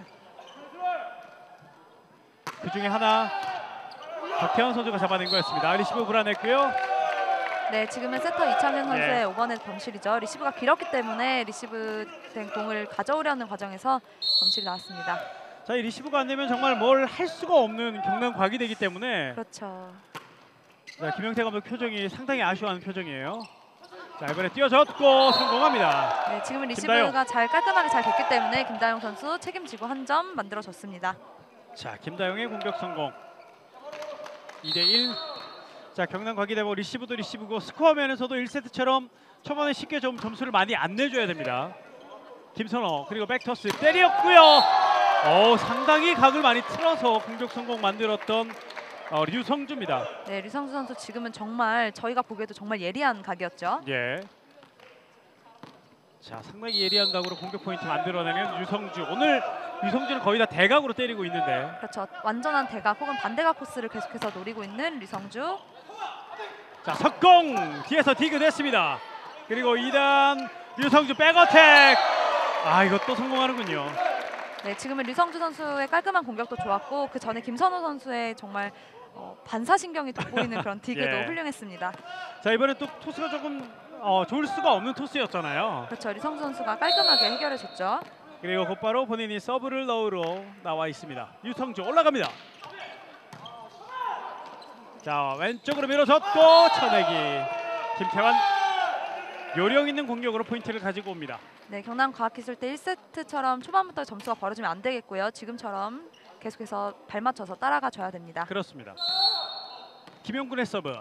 그 중에 하나 박태환 선수가 잡아낸 거였습니다. 리시브 불안했고요. 네, 지금은 세터 이창현 선수의 네. 오버넷 범실이죠. 리시브가 길었기 때문에 리시브된 공을 가져오려는 과정에서 범실이 나왔습니다. 자, 이 리시브가 안 되면 정말 뭘 할 수가 없는 경남과기대이기 때문에 그렇죠. 자, 김영태 감독 표정이 상당히 아쉬워하는 표정이에요. 자, 이번에 뛰어졌고 성공합니다. 네, 지금은 김다영. 리시브가 잘 깔끔하게 잘 됐기 때문에 김다영 선수 책임지고 한 점 만들어줬습니다. 자, 김다영의 공격 성공. 이 대 일. 자, 경남과기대 뭐 리시브도 리시브고 스코어 면에서도 일 세트처럼 초반에 쉽게 좀 점수를 많이 안 내줘야 됩니다. 김선호 그리고 백토스 때렸고요. 어, 상당히 각을 많이 틀어서 공격 성공 만들었던 어, 류성주입니다. 네, 류성주 선수 지금은 정말 저희가 보기에도 정말 예리한 각이었죠. 예. 자, 상당히 예리한 각으로 공격 포인트 만들어내는 류성주. 오늘 류성주는 거의 다 대각으로 때리고 있는데. 그렇죠. 완전한 대각 혹은 반대각 코스를 계속해서 노리고 있는 류성주. 자, 석공 뒤에서 디귿했습니다. 그리고 이 단 류성주 백어택. 아, 이것도 성공하는군요. 네, 지금은 류성주 선수의 깔끔한 공격도 좋았고 그 전에 김선호 선수의 정말 어, 반사신경이 돋보이는 그런 디그도 예. 훌륭했습니다. 자, 이번에 또 토스가 조금 어, 좋을 수가 없는 토스였잖아요. 그렇죠. 류성주 선수가 깔끔하게 해결해줬죠. 그리고 곧바로 본인이 서브를 넣으러 나와 있습니다. 류성주 올라갑니다. 자, 왼쪽으로 밀어줬고 쳐내기. 김태환 요령 있는 공격으로 포인트를 가지고 옵니다. 네, 경남과학기술대 일 세트처럼 초반부터 점수가 벌어지면 안 되겠고요. 지금처럼 계속해서 발 맞춰서 따라가 줘야 됩니다. 그렇습니다. 김용군의 서브.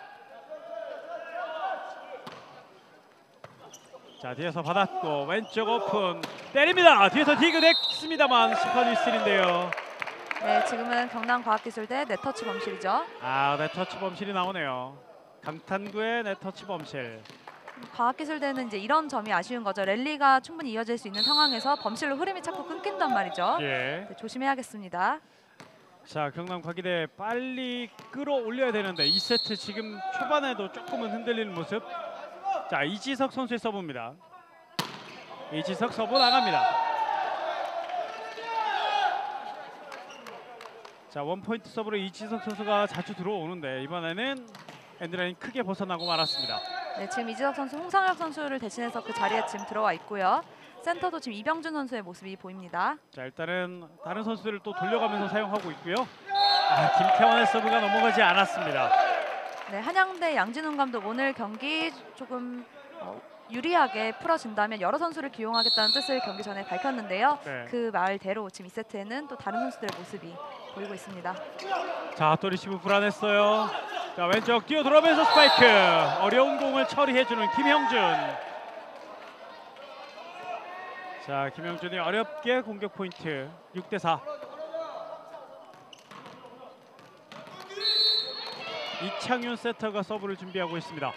자, 뒤에서 받았고 왼쪽 오픈 때립니다. 뒤에서 디귿했습니다만 심판 휘슬인데요. 네, 지금은 경남과학기술대 네터치 범실이죠. 아, 네터치 범실이 나오네요. 강탄구의 네터치 범실. 과학기술대는 이제 이런 점이 아쉬운 거죠. 랠리가 충분히 이어질 수 있는 상황에서 범실로 흐름이 자꾸 끊긴단 말이죠. 예. 네, 조심해야겠습니다. 자, 경남과기대 빨리 끌어올려야 되는데 이 세트 지금 초반에도 조금은 흔들리는 모습. 자, 이지석 선수의 서브입니다. 이지석 서브 나갑니다. 자, 원포인트 서브로 이지석 선수가 자주 들어오는데 이번에는 엔드라인 크게 벗어나고 말았습니다. 네, 지금 이지석 선수 홍상혁 선수를 대신해서 그 자리에 지금 들어와 있고요. 센터도 지금 이병준 선수의 모습이 보입니다. 자, 일단은 다른 선수들을 또 돌려가면서 사용하고 있고요. 아, 김태환의 서브가 넘어가지 않았습니다. 네, 한양대 양진훈 감독 오늘 경기 조금 어, 유리하게 풀어진다면 여러 선수를 기용하겠다는 뜻을 경기 전에 밝혔는데요. 네. 그 말대로 지금 이 세트에는 또 다른 선수들의 모습이 보이고 있습니다. 자, 또 리시브 불안했어요. 자, 왼쪽 뛰어 들어오면서 스파이크. 어려운 공을 처리해주는 김형준. 자, 김형준이 어렵게 공격 포인트. 육 대 사. 이창윤 세터가 서브를 준비하고 있습니다.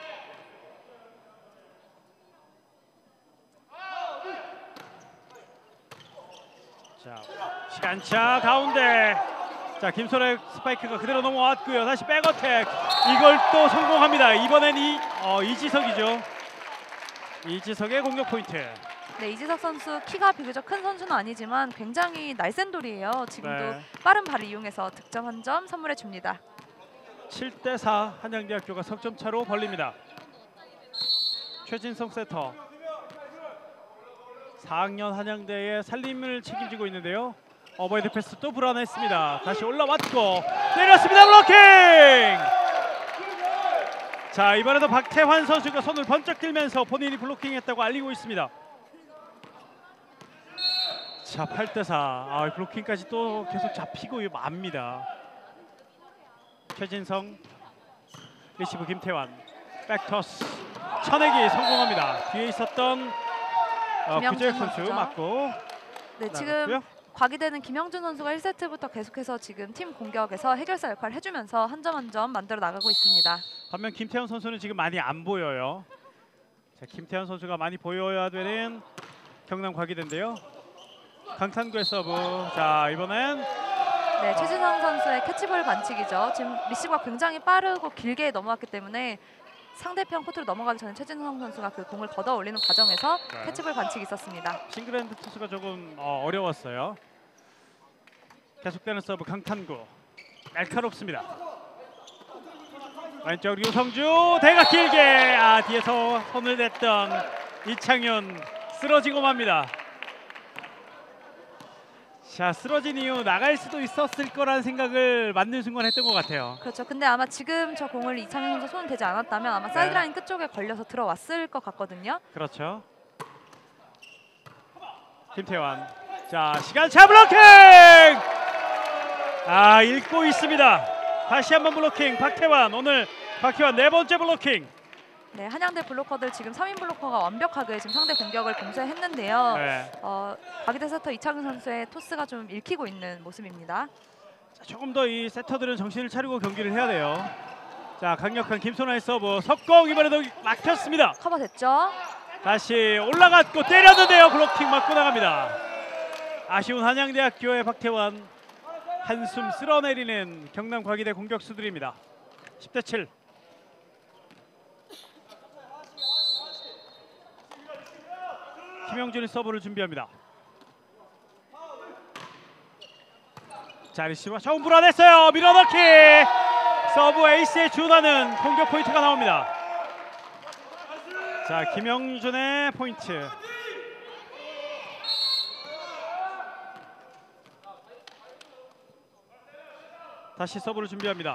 자, 시간차 가운데. 자, 김선의 스파이크가 그대로 넘어왔고요. 다시 백어택. 이걸 또 성공합니다. 이번엔 이, 어, 이지석이죠. 이지석의 공격 포인트. 네, 이지석 선수 키가 비교적 큰 선수는 아니지만 굉장히 날쌘 돌이에요. 지금도 네. 빠른 발을 이용해서 득점 한 점 선물해 줍니다. 칠 대 사 한양대학교가 석점 차로 벌립니다. 최진성 세터. 사 학년 한양대의 살림을 책임지고 있는데요. 어버이드 패스 또 불안했습니다. 다시 올라왔고 때렸습니다. 블로킹! 자, 이번에도 박태환 선수가 손을 번쩍 들면서 본인이 블로킹했다고 알리고 있습니다. 자, 팔 대 사. 아, 블로킹까지 또 계속 잡히고 맙니다. 최진성, 리시브 김태환, 백토스, 쳐내기 성공합니다. 뒤에 있었던 어, 구재혁 선수 선수죠. 맞고 네, 지금 나갔고요. 과기되는 김영준 선수가 일 세트부터 계속해서 지금 팀 공격에서 해결사 역할을 해주면서 한 점 한 점 만들어 나가고 있습니다. 반면 김태현 선수는 지금 많이 안 보여요. 자, 김태현 선수가 많이 보여야 되는 경남 과기대인데요. 강탄구의 서브. 자, 이번엔 네, 최진성 선수의 캐치볼 반칙이죠. 지금 리시브가 굉장히 빠르고 길게 넘어왔기 때문에 상대편 코트로 넘어가기 전에 최진성 선수가 그 공을 걷어 올리는 과정에서 네. 캐치볼 반칙이 있었습니다. 싱글핸드 투수가 조금 어, 어려웠어요. 계속되는 서브 강탄구. 날카롭습니다. 왼쪽 류성주 대가 길게. 아, 뒤에서 손을 댔던 이창윤 쓰러지고 맙니다. 자, 쓰러진 이후 나갈 수도 있었을 거라는 생각을 맞는 순간 했던 것 같아요. 그렇죠. 근데 아마 지금 저 공을 이창현 선수 손 대지 않았다면 아마 사이드라인 끝쪽에 걸려서 들어왔을 것 같거든요. 그렇죠. 김태환. 자, 시간차 블로킹! 아, 읽고 있습니다. 다시 한번 블로킹. 박태환. 오늘 박태환 네 번째 블로킹. 네, 한양대 블로커들 지금 삼 인 블로커가 완벽하게 지금 상대 공격을 봉쇄했는데요. 네. 어, 과기대 세터 이창윤 선수의 토스가 좀 읽히고 있는 모습입니다. 자, 조금 더 이 세터들은 정신을 차리고 경기를 해야 돼요. 자, 강력한 김선아의 서브. 석공 이번에도 막혔습니다. 커버됐죠? 다시 올라갔고 때렸는데요. 블로킹 맞고 나갑니다. 아쉬운 한양대학교의 박태환. 한숨 쓸어내리는 경남 과기대 공격수들입니다. 십 대 칠. 김영준이 서브를 준비합니다. 자, 리시버 처음 불안했어요. 밀어넣기. 서브 에이스의 준하는 공격 포인트가 나옵니다. 자, 김영준의 포인트. 다시 서브를 준비합니다.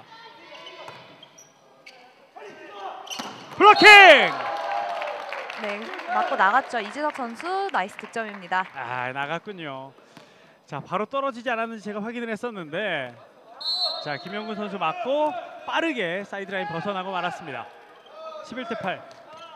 블로킹! 네, 맞고 나갔죠. 이지석 선수 나이스 득점입니다. 아, 나갔군요. 자, 바로 떨어지지 않았는지 제가 확인을 했었는데, 자, 김영근 선수 맞고 빠르게 사이드라인 벗어나고 말았습니다. 십일 대 팔.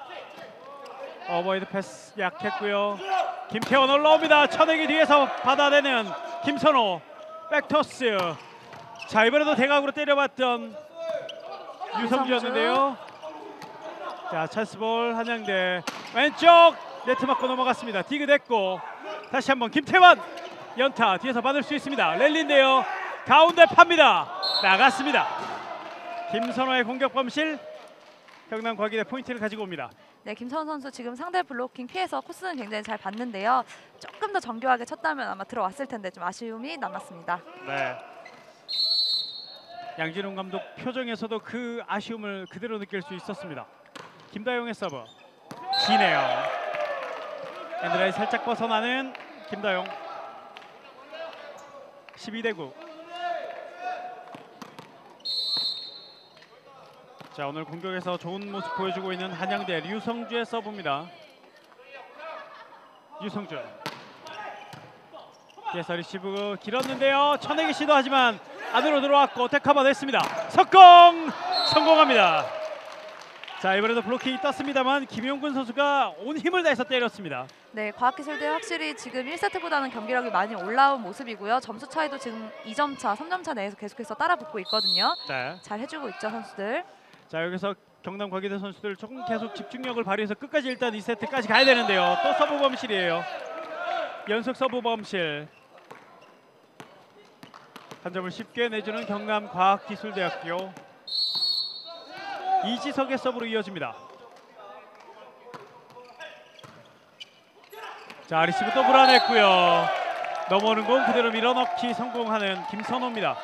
어버이드 패스 약했고요. 김태원 올라옵니다. 쳐내기 뒤에서 받아내는 김선호. 백토스. 자, 이번에도 대각으로 때려봤던 유성주였는데요. 자, 찬스볼 한양대. 왼쪽 네트 맞고 넘어갔습니다. 디그 됐고 다시 한번 김태환 연타 뒤에서 받을 수 있습니다. 랠리인데요. 가운데 팝니다. 나갔습니다. 김선호의 공격 범실. 경남 과기대 포인트를 가지고 옵니다. 네, 김선호 선수 지금 상대 블로킹 피해서 코스는 굉장히 잘 봤는데요. 조금 더 정교하게 쳤다면 아마 들어왔을 텐데 좀 아쉬움이 남았습니다. 네. 양진웅 감독 표정에서도 그 아쉬움을 그대로 느낄 수 있었습니다. 김다용의 서브. 기네요. 엔드라인 살짝 벗어나는 김다용. 십이 대 구. 자, 오늘 공격에서 좋은 모습 보여주고 있는 한양대 류성주의 서브입니다. 유성주. 뒤에서 리시브 길었는데요. 쳐내기 시도하지만 안으로 들어왔고 태커버 냈습니다. 석공 성공합니다. 자, 이번에도 블로킹이 떴습니다만 김용근 선수가 온 힘을 다해서 때렸습니다. 네, 과학기술대 확실히 지금 일 세트보다는 경기력이 많이 올라온 모습이고요. 점수 차이도 지금 이 점 차, 삼 점 차 내에서 계속해서 따라붙고 있거든요. 네. 잘 해주고 있죠, 선수들. 자, 여기서 경남 과기대 선수들 조금 계속 집중력을 발휘해서 끝까지 일단 이 세트까지 가야 되는데요. 또 서브 범실이에요. 연속 서브 범실. 한 점을 쉽게 내주는 경남 과학기술대학교. 이지석의 서브로 이어집니다. 자, 리시브 또 불안했고요. 넘어오는 공 그대로 밀어넣기 성공하는 김선호입니다.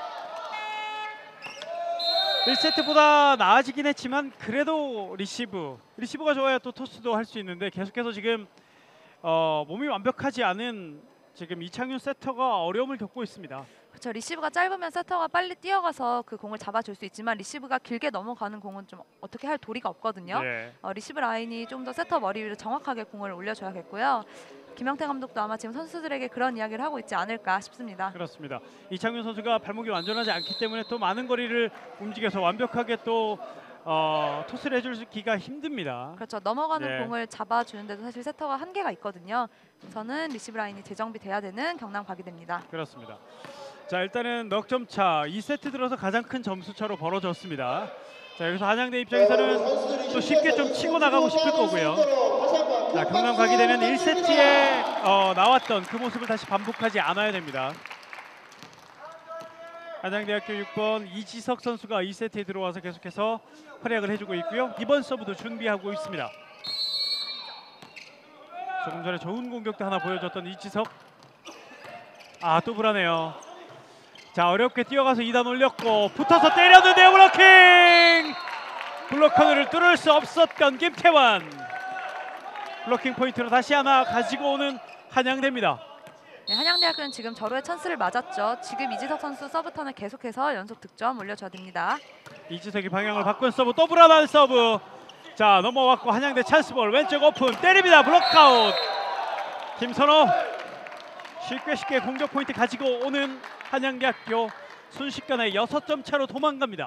일 세트보다 나아지긴 했지만 그래도 리시브 리시브가 좋아야 또 토스도 할 수 있는데 계속해서 지금 어, 몸이 완벽하지 않은 지금 이창윤 세터가 어려움을 겪고 있습니다. 그렇죠. 리시브가 짧으면 세터가 빨리 뛰어가서 그 공을 잡아줄 수 있지만 리시브가 길게 넘어가는 공은 좀 어떻게 할 도리가 없거든요. 네. 어, 리시브 라인이 좀 더 세터 머리 위로 정확하게 공을 올려줘야겠고요. 김영태 감독도 아마 지금 선수들에게 그런 이야기를 하고 있지 않을까 싶습니다. 그렇습니다. 이창윤 선수가 발목이 완전하지 않기 때문에 또 많은 거리를 움직여서 완벽하게 또 어, 토스를 해주기가 힘듭니다. 그렇죠. 넘어가는 네. 공을 잡아주는데도 사실 세터가 한계가 있거든요. 우선은 리시브 라인이 재정비돼야 되는 경남 과기대입니다. 그렇습니다. 자, 일단은 넉 점 차 이 세트 들어서 가장 큰 점수차로 벌어졌습니다. 자, 여기서 한양대 입장에서는 또 쉽게 좀 치고 나가고 싶을 거고요. 자, 경남 과기대는 일 세트에 어, 나왔던 그 모습을 다시 반복하지 않아야 됩니다. 한양대학교 육 번 이지석 선수가 이 세트에 들어와서 계속해서 활약을 해주고 있고요. 이번 서브도 준비하고 있습니다. 조금 전에 좋은 공격도 하나 보여줬던 이지석. 아, 또 불안해요. 자, 어렵게 뛰어가서 이 단 올렸고 붙어서 때렸는데요. 블로킹! 블로커를 뚫을 수 없었던 김태환. 블로킹 포인트로 다시 하나 가지고 오는 한양대입니다. 네, 한양대학교는 지금 절호의 찬스를 맞았죠. 지금 이지석 선수 서브턴을 계속해서 연속 득점 올려줘야 됩니다. 이지석이 방향을 바꾼 서브, 또 불안한 서브. 자, 넘어왔고 한양대 찬스볼 왼쪽 오픈 때립니다. 블록아웃. 김선호 쉽게 쉽게 공격 포인트 가지고 오는 한양대학교 순식간에 여섯 점 차로 도망갑니다.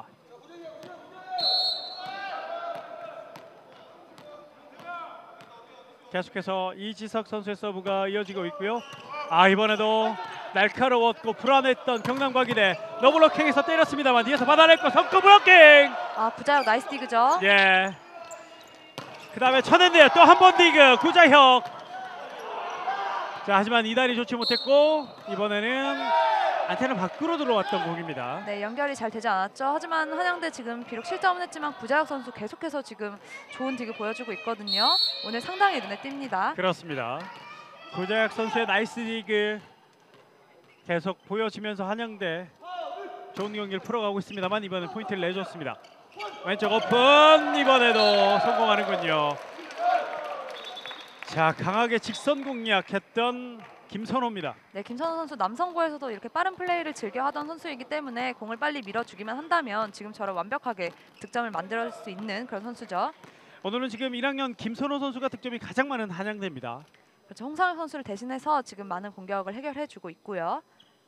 계속해서 이지석 선수의 서브가 이어지고 있고요. 아, 이번에도 날카로웠고 불안했던 경남과기대 너블로킹에서 때렸습니다만 뒤에서 받아냈고 성공 블로킹. 아, 구자혁 나이스 디그죠. 예. 그 다음에 쳐냈네요. 또 한 번 디그 구자혁. 자, 하지만 이달이 좋지 못했고 이번에는 안테나 밖으로 들어왔던 공입니다. 네, 연결이 잘 되지 않았죠. 하지만 한양대 지금 비록 실점은 했지만 구자혁 선수 계속해서 지금 좋은 디그 보여주고 있거든요. 오늘 상당히 눈에 띕니다. 그렇습니다. 구자혁 선수의 나이스 디그 계속 보여지면서 한양대 좋은 경기를 풀어가고 있습니다만 이번엔 포인트를 내줬습니다. 왼쪽 오픈 이번에도 성공하는군요. 자, 강하게 직선 공략했던 김선호입니다. 네, 김선호 선수 남성부에서도 이렇게 빠른 플레이를 즐겨 하던 선수이기 때문에 공을 빨리 밀어주기만 한다면 지금처럼 완벽하게 득점을 만들 수 있는 그런 선수죠. 오늘은 지금 일 학년 김선호 선수가 득점이 가장 많은 한양대입니다. 그렇죠. 홍상혁 선수를 대신해서 지금 많은 공격을 해결해주고 있고요.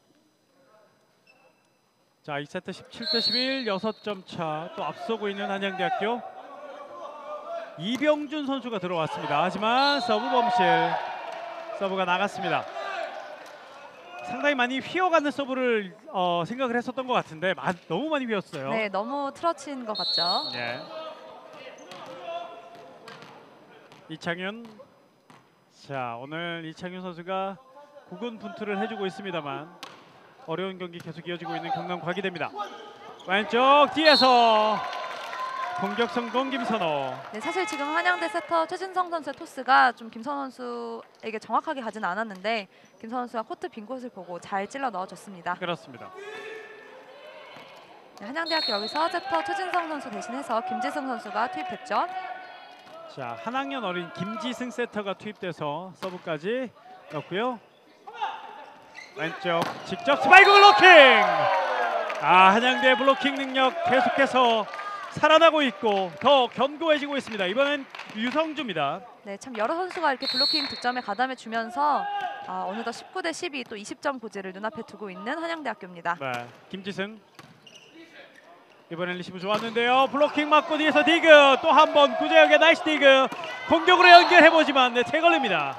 자, 이 세트 십칠 대 십일 여섯 점 차 또 앞서고 있는 한양대학교. 이병준 선수가 들어왔습니다. 하지만 서브 범실. 서브가 나갔습니다. 상당히 많이 휘어가는 서브를 어, 생각을 했었던 것 같은데 마, 너무 많이 휘었어요. 네, 너무 틀어친 것 같죠. 네. 이창윤. 자, 오늘 이창윤 선수가 구군 분투를 해주고 있습니다만 어려운 경기 계속 이어지고 있는 경남 과기대입니다. 왼쪽 뒤에서 공격 성공 김선호. 네, 사실 지금 한양대 세터 최진성 선수의 토스가 좀 김선호 선수에게 정확하게 가지는 않았는데 김선호 선수가 코트 빈 곳을 보고 잘 찔러 넣어줬습니다. 그렇습니다. 네, 한양대학교 여기서 세터 최진성 선수 대신해서 김지승 선수가 투입됐죠. 자, 한 학년 어린 김지승 세터가 투입돼서 서브까지 넣고요. 왼쪽 직접 스파이크 블로킹. 아, 한양대 블로킹 능력 계속해서 살아나고 있고 더 견고해지고 있습니다. 이번엔 유성주입니다. 네, 참 여러 선수가 이렇게 블로킹 득점에 가담해 주면서 아, 어느덧 십구 대 십이 또 이십 점 고지를 눈앞에 두고 있는 한양대학교입니다. 네, 김지승. 이번엔 리시브 좋았는데요. 블로킹 맞고 뒤에서 디그 또 한 번 구자혁의 나이스 디그 공격으로 연결해보지만 네, 채걸립니다.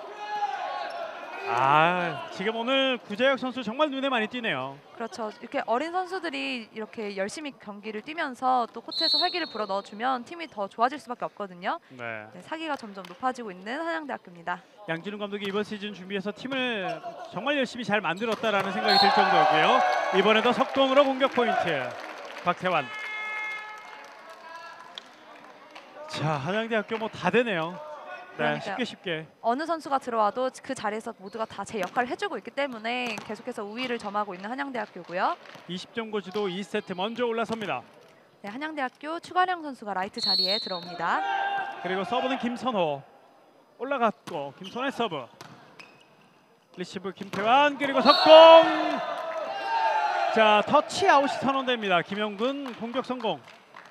아, 지금 오늘 구자혁 선수 정말 눈에 많이 띄네요. 그렇죠. 이렇게 어린 선수들이 이렇게 열심히 경기를 뛰면서 또 코트에서 활기를 불어 넣어주면 팀이 더 좋아질 수밖에 없거든요. 네. 네, 사기가 점점 높아지고 있는 한양대학교입니다. 양진훈 감독이 이번 시즌 준비해서 팀을 정말 열심히 잘 만들었다라는 생각이 들 정도고요. 이번에도 석동으로 공격 포인트. 박태환. 자, 한양대학교 뭐 다 되네요. 그러니까요. 쉽게 쉽게. 어느 선수가 들어와도 그 자리에서 모두가 다 제 역할을 해주고 있기 때문에 계속해서 우위를 점하고 있는 한양대학교고요. 이십 점 고지도 이 세트 먼저 올라섭니다. 네, 한양대학교 추가령 선수가 라이트 자리에 들어옵니다. 그리고 서브는 김선호. 올라갔고 김선호의 서브. 리시브 김태환 그리고 석공. 자, 터치 아웃이 선언됩니다. 김영근 공격 성공.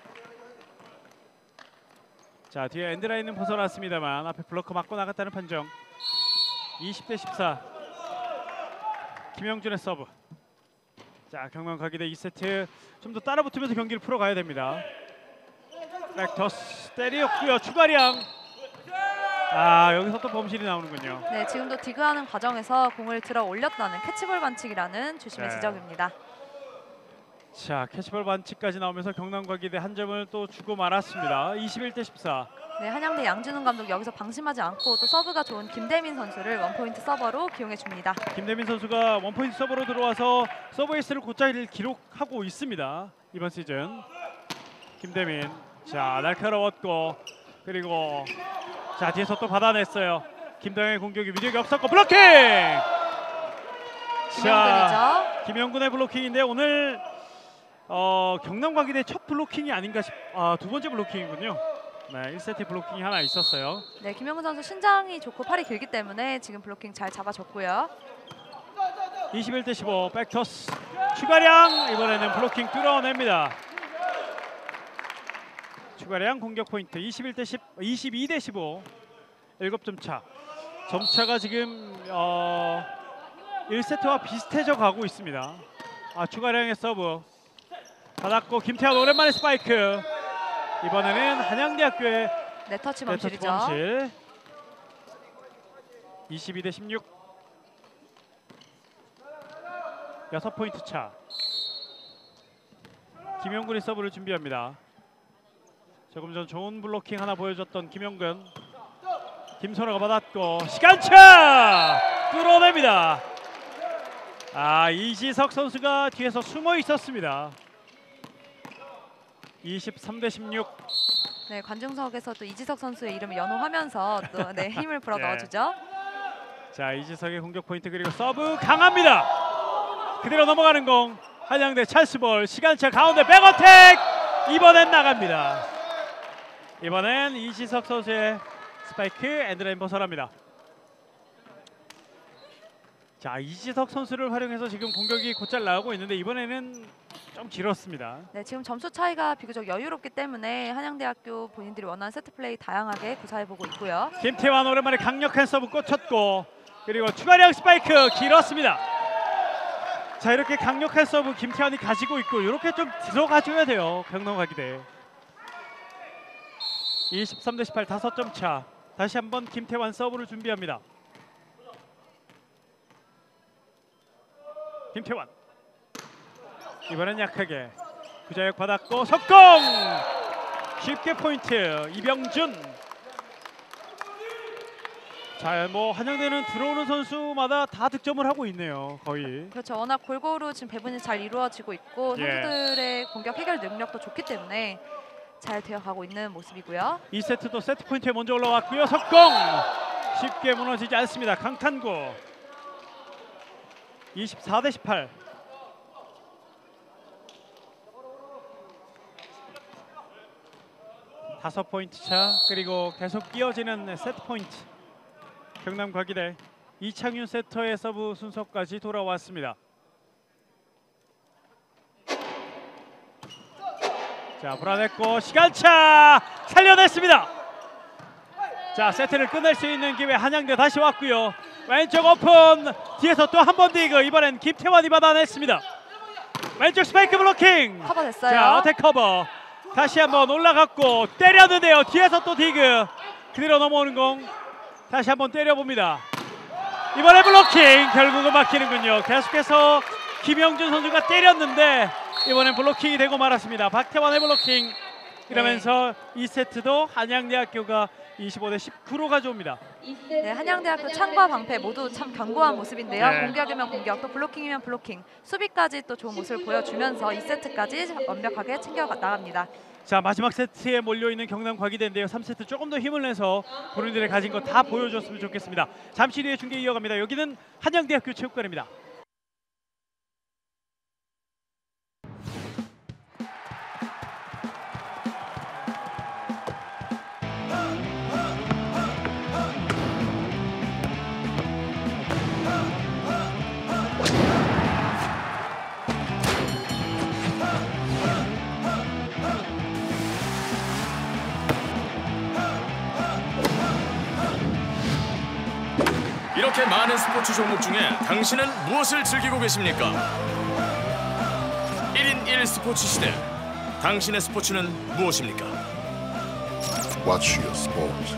자, 뒤에 엔드라인은 벗어났습니다만 앞에 블로커 맞고 나갔다는 판정. 이십 대 십사. 김영준의 서브. 자, 경남 가기대 이 세트 좀 더 따라붙으면서 경기를 풀어가야 됩니다. 백터스 때리었고요. 추가량. 아, 여기서 또 범실이 나오는군요. 네, 지금도 디그하는 과정에서 공을 들어 올렸다는 캐치볼 반칙이라는 주심의 네. 지적입니다. 자, 캐치볼 반칙까지 나오면서 경남 과기대 한 점을 또 주고 말았습니다. 이십일 대 십사. 네, 한양대 양준훈 감독 여기서 방심하지 않고 또 서브가 좋은 김대민 선수를 원포인트 서버로 기용해 줍니다. 김대민 선수가 원포인트 서버로 들어와서 서브 에이스를 곧잘 기록하고 있습니다. 이번 시즌. 김대민. 자, 날카로웠고 그리고 자, 뒤에서 또 받아냈어요. 김다영의 공격이 위력이 없었고 블로킹! 김영근이죠. 김영근의 블로킹인데 오늘 어, 경남 과기대 첫 블로킹이 아닌가 싶. 아, 두 번째 블로킹이군요. 네, 일 세트 블로킹이 하나 있었어요. 네, 김영근 선수 신장이 좋고 팔이 길기 때문에 지금 블로킹 잘 잡아줬고요. 이십일 대 십오 백토스 추가량 이번에는 블로킹 뚫어냅니다. 추가량 공격 포인트 이십일 대 십, 이십이 대 십오 일곱 점 차. 점차가 지금 어, 일 세트와 비슷해져 가고 있습니다. 아, 추가량의 서브 받았고 김태환 오랜만에 스파이크. 이번에는 한양대학교의 네터치 네터치 범실이죠. 범실. 이십이 대 십육. 여섯 포인트 차. 김영근이 서브를 준비합니다. 조금 전 좋은 블로킹 하나 보여줬던 김영근. 김선호가 받았고 시간차 뚫어냅니다. 아, 이지석 선수가 뒤에서 숨어 있었습니다. 이십삼 대 십육. 네, 관중석에서 또 이지석 선수의 이름을 연호하면서 또 네, 힘을 불어 네. 넣어주죠. 자, 이지석의 공격 포인트 그리고 서브 강합니다. 그대로 넘어가는 공. 한양대 찰스볼. 시간차 가운데 백어택. 이번엔 나갑니다. 이번엔 이지석 선수의 스파이크 엔드라인 벗어납니다. 자, 이지석 선수를 활용해서 지금 공격이 곧잘 나오고 있는데 이번에는 좀 길었습니다. 네, 지금 점수 차이가 비교적 여유롭기 때문에 한양대학교 본인들이 원하는 세트 플레이 다양하게 구사해보고 있고요. 김태환 오랜만에 강력한 서브 꽂혔고 그리고 추가량 스파이크 길었습니다. 자, 이렇게 강력한 서브 김태환이 가지고 있고 이렇게 좀 들어가줘야 돼요. 경남 과기대. 이십삼 대 십팔 다섯 점 차. 다시 한번 김태환 서브를 준비합니다. 김태환. 이번엔 약하게 구자역 받았고 석공! 쉽게 포인트 이병준. 자, 뭐 한양대는 들어오는 선수마다 다 득점을 하고 있네요. 거의. 그렇죠. 워낙 골고루 지금 배분이 잘 이루어지고 있고 예. 선수들의 공격 해결 능력도 좋기 때문에 잘 되어가고 있는 모습이고요. 이 세트도 세트 포인트에 먼저 올라왔고요. 석공! 쉽게 무너지지 않습니다. 강탄구. 이십사 대 십팔. 다섯 포인트 차. 그리고 계속 이어지는 세트 포인트. 경남 과기대 이창윤 세터의 서브 순서까지 돌아왔습니다. 자, 불안했고 시간차 살려냈습니다. 자, 세트를 끝낼 수 있는 기회 한양대 다시 왔고요. 왼쪽 오픈 뒤에서 또 한 번 디그. 이번엔 김태환이 받아냈습니다. 왼쪽 스파이크 블로킹. 커버됐어요. 자, 어택 커버. 다시 한번 올라갔고 때렸는데요. 뒤에서 또 디그. 그대로 넘어오는 공. 다시 한번 때려봅니다. 이번에 블로킹. 결국은 막히는군요. 계속해서 김영준 선수가 때렸는데 이번엔 블로킹이 되고 말았습니다. 박태환의 블로킹. 이러면서 네. 이 세트도 한양대학교가 이십오 대 십구로 가져옵니다. 네, 한양대학교 창과 방패 모두 참 견고한 모습인데요. 네. 공격이면 공격, 또 블로킹이면 블로킹, 수비까지 또 좋은 모습을 보여주면서 이 세트까지 완벽하게 챙겨 나갑니다. 자, 마지막 세트에 몰려있는 경남 과기대인데요. 삼 세트 조금 더 힘을 내서 본인들의 가진 거 다 보여줬으면 좋겠습니다. 잠시 뒤에 중계 이어갑니다. 여기는 한양대학교 체육관입니다. 이렇게 많은 스포츠 종목 중에 당신은 무엇을 즐기고 계십니까? 일 인 일 스포츠 시대. 당신의 스포츠는 무엇입니까? Watch your sport.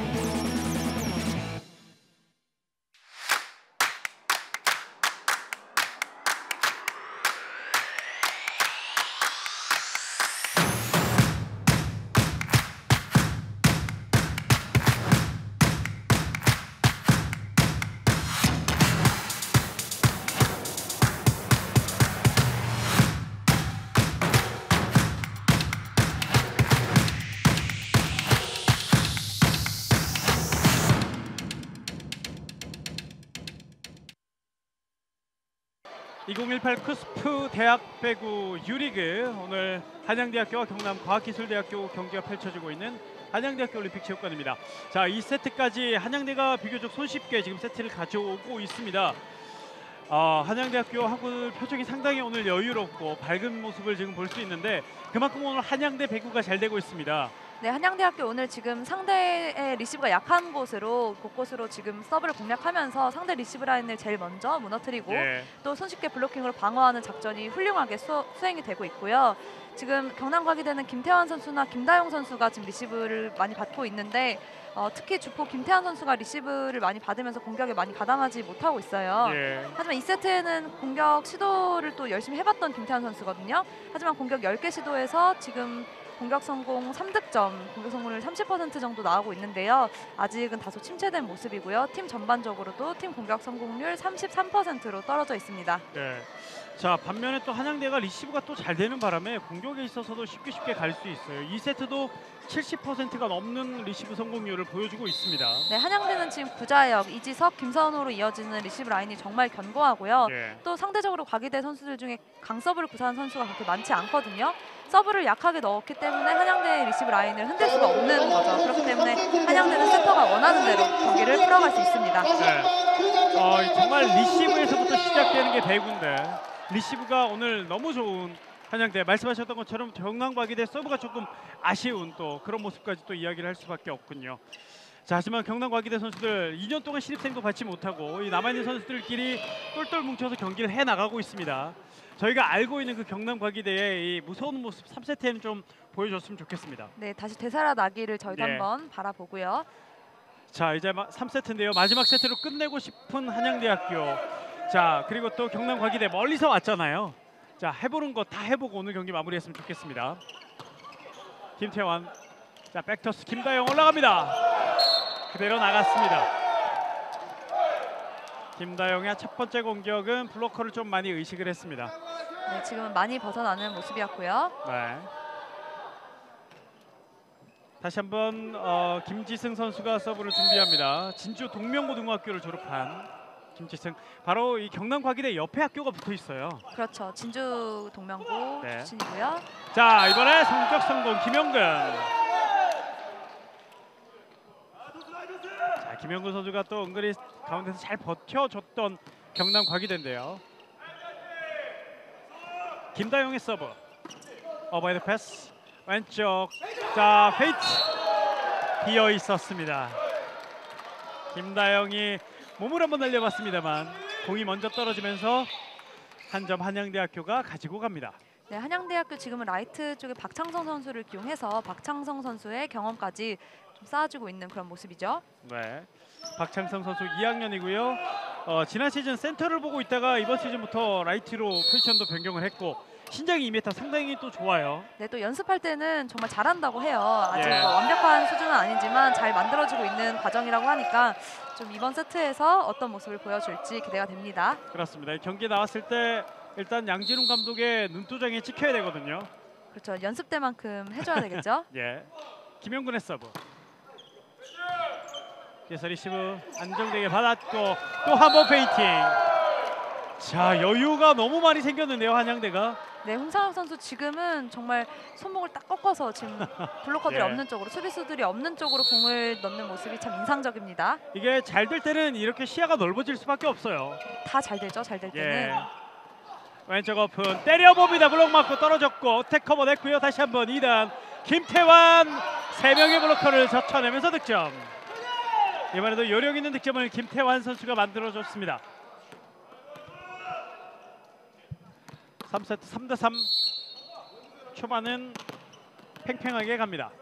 이천십팔 쿠스프 대학 배구 유리그, 오늘 한양대학교와 경남과학기술대학교 경기가 펼쳐지고 있는 한양대학교 올림픽체육관입니다. 자, 이 세트까지 한양대가 비교적 손쉽게 지금 세트를 가져오고 있습니다. 어, 한양대학교 학우들 표정이 상당히 오늘 여유롭고 밝은 모습을 지금 볼 수 있는데, 그만큼 오늘 한양대 배구가 잘 되고 있습니다. 네, 한양대학교 오늘 지금 상대의 리시브가 약한 곳으로 곳곳으로 지금 서브를 공략하면서 상대 리시브 라인을 제일 먼저 무너뜨리고 예. 또 손쉽게 블로킹으로 방어하는 작전이 훌륭하게 수, 수행이 되고 있고요. 지금 경남과기대는 김태환 선수나 김다영 선수가 지금 리시브를 많이 받고 있는데 어, 특히 주포 김태환 선수가 리시브를 많이 받으면서 공격에 많이 가담하지 못하고 있어요. 예. 하지만 이 세트에는 공격 시도를 또 열심히 해봤던 김태환 선수거든요. 하지만 공격 열 개 시도에서 지금 공격 성공 삼 득점, 공격 성공률 삼십 퍼센트 정도 나오고 있는데요. 아직은 다소 침체된 모습이고요. 팀 전반적으로도 팀 공격 성공률 삼십삼 퍼센트로 떨어져 있습니다. 네. 자, 반면에 또 한양대가 리시브가 또 잘 되는 바람에 공격에 있어서도 쉽게 쉽게 갈 수 있어요. 이 세트도 칠십 퍼센트가 넘는 리시브 성공률을 보여주고 있습니다. 네, 한양대는 지금 구자혁, 이지석, 김선호로 이어지는 리시브 라인이 정말 견고하고요. 예. 또 상대적으로 과기대 선수들 중에 강서브를 구사한 선수가 그렇게 많지 않거든요. 서브를 약하게 넣었기 때문에 한양대의 리시브 라인을 흔들 수가 없는 거죠. 그렇기 때문에 한양대는 세터가 원하는 대로 경기를 풀어갈 수 있습니다. 네. 어, 정말 리시브에서부터 시작되는 게 배구인데, 리시브가 오늘 너무 좋은 한양대, 말씀하셨던 것처럼 경남과기대 서브가 조금 아쉬운 또 그런 모습까지 또 이야기를 할 수밖에 없군요. 자, 하지만 경남과기대 선수들 이 년 동안 신입생도 받지 못하고 이 남아있는 선수들끼리 똘똘 뭉쳐서 경기를 해나가고 있습니다. 저희가 알고 있는 그 경남과기대의 이 무서운 모습 삼 세트에는 좀 보여줬으면 좋겠습니다. 네, 다시 되살아나기를 저희도 네. 한번 바라보고요. 자, 이제 삼 세트인데요. 마지막 세트로 끝내고 싶은 한양대학교. 자, 그리고 또 경남과기대 멀리서 왔잖아요. 자, 해보는 거 다 해보고 오늘 경기 마무리했으면 좋겠습니다. 김태환, 자, 백터스 김다영 올라갑니다. 그대로 나갔습니다. 김다영의 첫 번째 공격은 블로커를 좀 많이 의식을 했습니다. 네, 지금은 많이 벗어나는 모습이었고요. 네. 다시 한번 어, 김지승 선수가 서브를 준비합니다. 진주 동명고등학교를 졸업한 김지승, 바로 이 경남과기대 옆에 학교가 붙어 있어요. 그렇죠. 진주 동명고 네. 출신이고요. 자, 이번에 성적 성공 김영근. 자, 김영근 선수가 또 은근히 가운데서 잘 버텨줬던 경남과기대인데요. 김다영의 서브. 어바이드 패스. 왼쪽. 자, 페이트. 비어 있었습니다. 김다영이 몸을 한번 날려봤습니다만 공이 먼저 떨어지면서 한 점 한양대학교가 가지고 갑니다. 네, 한양대학교 지금은 라이트 쪽에 박창성 선수를 기용해서 박창성 선수의 경험까지 좀 쌓아주고 있는 그런 모습이죠. 네, 박창성 선수 이 학년이고요. 어, 지난 시즌 센터를 보고 있다가 이번 시즌부터 라이트로 포지션도 변경을 했고 신장이 이 미터 상당히 또 좋아요. 네, 또 연습할 때는 정말 잘한다고 해요. 아직 예. 뭐 완벽한 수준은 아니지만 잘 만들어지고 있는 과정이라고 하니까 좀 이번 세트에서 어떤 모습을 보여줄지 기대가 됩니다. 그렇습니다. 경기에 나왔을 때 일단 양진웅 감독의 눈도장에 찍혀야 되거든요. 그렇죠. 연습 때만큼 해줘야 되겠죠. 예, 김영근의 서브. 그래서 리시브 안정되게 받았고 또 한 번 페인팅. 자, 여유가 너무 많이 생겼는데요, 한양대가. 네, 홍상혁 선수 지금은 정말 손목을 딱 꺾어서 지금 블로커들이 예. 없는 쪽으로, 수비수들이 없는 쪽으로 공을 넣는 모습이 참 인상적입니다. 이게 잘 될 때는 이렇게 시야가 넓어질 수밖에 없어요. 다 잘 되죠, 잘 될 때는. 예. 왼쪽 오픈 때려봅니다. 블록 맞고 떨어졌고 택 커버 냈고요. 다시 한번 이 단 김태환 세 명의 블로커를 젖혀내면서 득점. 이번에도 요령 있는 득점을 김태환 선수가 만들어줬습니다. 삼 세트 삼 대 삼. 초반은 팽팽하게 갑니다.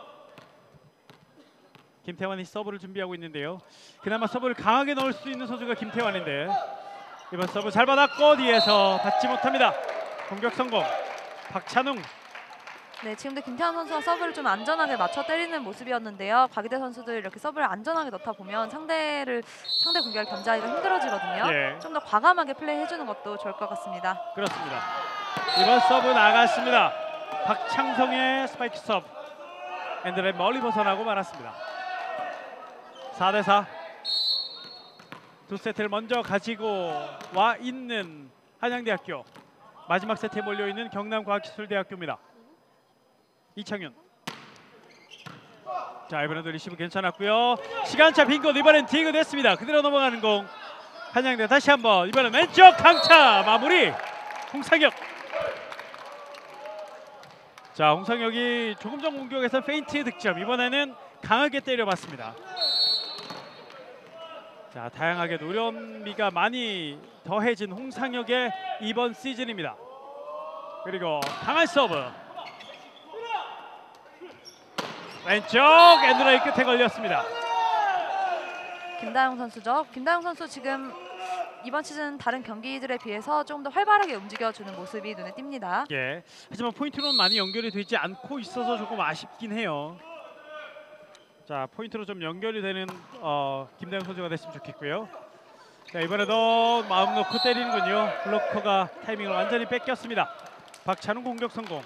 김태환이 서브를 준비하고 있는데요. 그나마 서브를 강하게 넣을 수 있는 선수가 김태환인데 이번 서브 잘 받았고 뒤에서 받지 못합니다. 공격 성공. 박찬웅. 네, 지금도 김태환 선수가 서브를 좀 안전하게 맞춰 때리는 모습이었는데요. 과기대 선수들 이렇게 서브를 안전하게 넣다 보면 상대를 상대 공격을 견제하기가 힘들어지거든요. 예. 좀 더 과감하게 플레이해주는 것도 좋을 것 같습니다. 그렇습니다. 이번 서브 나갔습니다. 박창성의 스파이크 서브. 핸드라인 멀리 벗어나고 말았습니다. 사 대 사. 두 세트를 먼저 가지고 와 있는 한양대학교. 마지막 세트에 몰려있는 경남과학기술대학교입니다. 이창윤. 자, 이번에도 리시브 괜찮았고요. 시간차 빈 곳 이번엔 디그 됐습니다. 그대로 넘어가는 공. 한양대 다시 한번 이번엔 왼쪽 강차 마무리. 홍상혁. 자, 홍상혁이 조금 전 공격에서 페인트 득점. 이번에는 강하게 때려봤습니다. 자, 다양하게 노련미가 많이 더해진 홍상혁의 이번 시즌입니다. 그리고 강한 서브. 왼쪽 엔드라인 끝에 걸렸습니다. 김다영 선수죠. 김다영 선수 지금 이번 시즌 다른 경기들에 비해서 조금 더 활발하게 움직여주는 모습이 눈에 띕니다. 예. 하지만 포인트로는 많이 연결이 되지 않고 있어서 조금 아쉽긴 해요. 자, 포인트로 좀 연결이 되는 어, 김다영 선수가 됐으면 좋겠고요. 자, 이번에도 마음 놓고 때리는군요. 블로커가 타이밍을 완전히 뺏겼습니다. 박찬웅 공격 성공.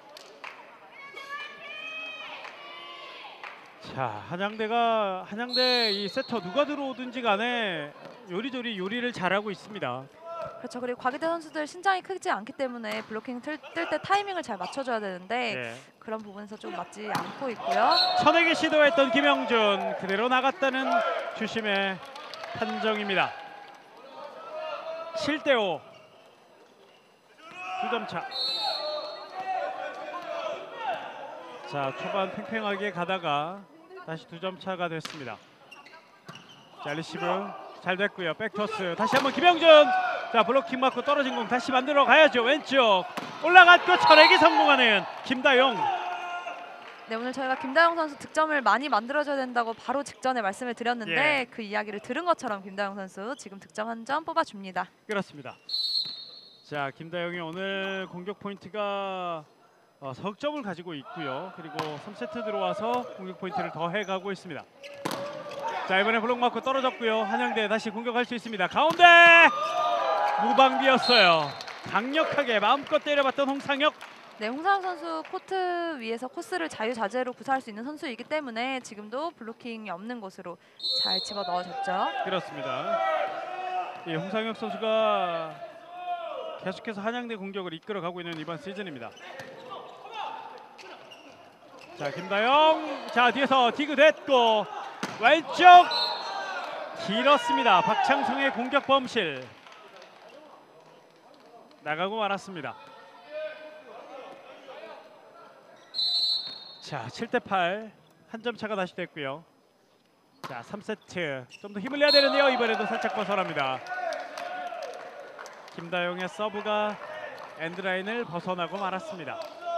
자, 한양대가 한양대 이 세터 누가 들어오든지 간에 요리조리 요리를 잘하고 있습니다. 그렇죠. 그리고 과기대 선수들 신장이 크지 않기 때문에 블로킹 뜰 때 타이밍을 잘 맞춰줘야 되는데 네. 그런 부분에서 좀 맞지 않고 있고요. 천에게 시도했던 김영준 그대로 나갔다는 주심의 판정입니다. 칠 대 오. 두 점 차. 자, 초반 팽팽하게 가다가 다시 두 점 차가 됐습니다. 자, 리시브 잘 됐고요. 백토스 다시 한번 김영준. 자, 블로킹 맞고 떨어진 공 다시 만들어 가야죠. 왼쪽 올라갔고 철액이 성공하는 김다용. 네, 오늘 저희가 김다영 선수 득점을 많이 만들어줘야 된다고 바로 직전에 말씀을 드렸는데 예. 그 이야기를 들은 것처럼 김다영 선수 지금 득점 한 점 뽑아줍니다. 그렇습니다. 자, 김다영이 오늘 공격 포인트가 어, 석점을 가지고 있고요. 그리고 삼 세트 들어와서 공격 포인트를 더 해가고 있습니다. 자, 이번에 블록 맞고 떨어졌고요. 한양대 다시 공격할 수 있습니다. 가운데 무방비였어요. 강력하게 마음껏 때려봤던 홍상혁. 네, 홍상혁 선수 코트 위에서 코스를 자유자재로 구사할 수 있는 선수이기 때문에 지금도 블로킹이 없는 곳으로 잘 집어 넣어줬죠. 그렇습니다. 이 홍상혁 선수가 계속해서 한양대 공격을 이끌어가고 있는 이번 시즌입니다. 자, 김다영. 자, 뒤에서 디그 됐고 왼쪽 길었습니다. 박창성의 공격 범실. 나가고 말았습니다. 자, 칠 대 팔. 한 점 차가 다시 됐고요. 자, 삼 세트 좀 더 힘을 내야 되는데요. 이번에도 살짝 벗어납니다. 김다영의 서브가 엔드라인을 벗어나고 말았습니다.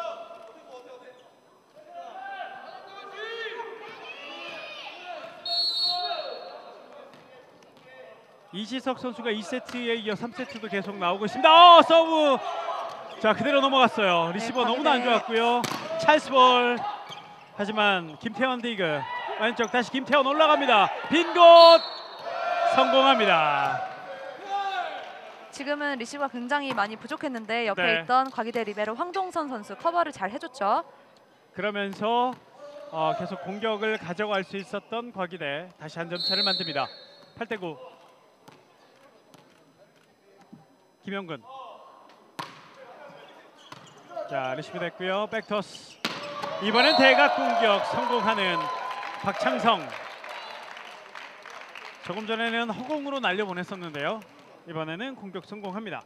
이지석 선수가 이 세트에 이어 삼 세트도 계속 나오고 있습니다. 어, 서브. 자, 그대로 넘어갔어요. 리시버 네, 너무나 안 좋았고요. 찰스볼. 하지만 김태원 디그. 왼쪽 다시 김태원 올라갑니다. 빈 곳 성공합니다. 지금은 리시브가 굉장히 많이 부족했는데 옆에 네. 있던 과기대 리베로 황동선 선수 커버를 잘 해줬죠. 그러면서 어, 계속 공격을 가져갈 수 있었던 과기대 다시 한 점 차를 만듭니다. 팔 대 구. 김영근. 자, 리시브 됐고요. 백토스. 이번엔 대각 공격 성공하는 박창성. 조금 전에는 허공으로 날려보냈었는데요. 이번에는 공격 성공합니다.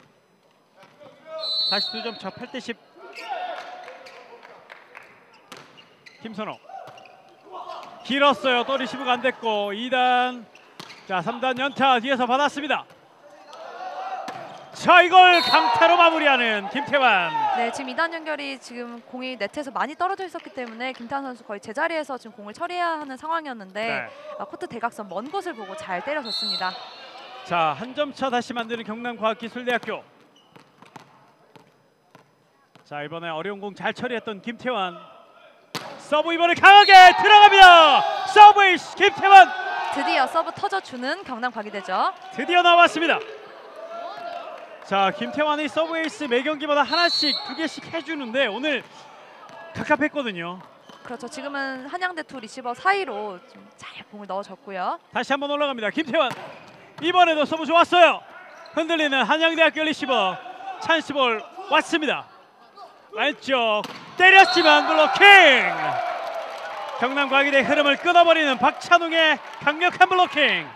다시 두 점 차. 팔 대 십. 김선호. 길었어요. 또 리시브가 안 됐고 이 단. 자, 삼 단 연타 뒤에서 받았습니다. 자, 이걸 강타로 마무리하는 김태환. 네, 지금 이 단 연결이 지금 공이 네트에서 많이 떨어져 있었기 때문에 김태환 선수 거의 제자리에서 지금 공을 처리해야 하는 상황이었는데 네. 어, 코트 대각선 먼 곳을 보고 잘 때려줬습니다. 자, 한 점 차 다시 만드는 경남과학기술대학교. 자, 이번에 어려운 공 잘 처리했던 김태환. 서브 이번에 강하게 들어갑니다. 서브 에이스 김태환. 드디어 서브 터져주는 경남 과기대죠. 드디어 나왔습니다. 자, 김태환이 서브 에이스 매 경기마다 하나씩 두 개씩 해주는데 오늘 갑갑했거든요. 그렇죠. 지금은 한양대 투 리시버 사이로 좀 잘 공을 넣어줬고요. 다시 한번 올라갑니다. 김태환. 이번에도 서브 좋았어요. 흔들리는 한양대학교 리시버. 찬스볼 왔습니다. 왼쪽 때렸지만 블로킹. 경남과기대 흐름을 끊어버리는 박찬웅의 강력한 블로킹.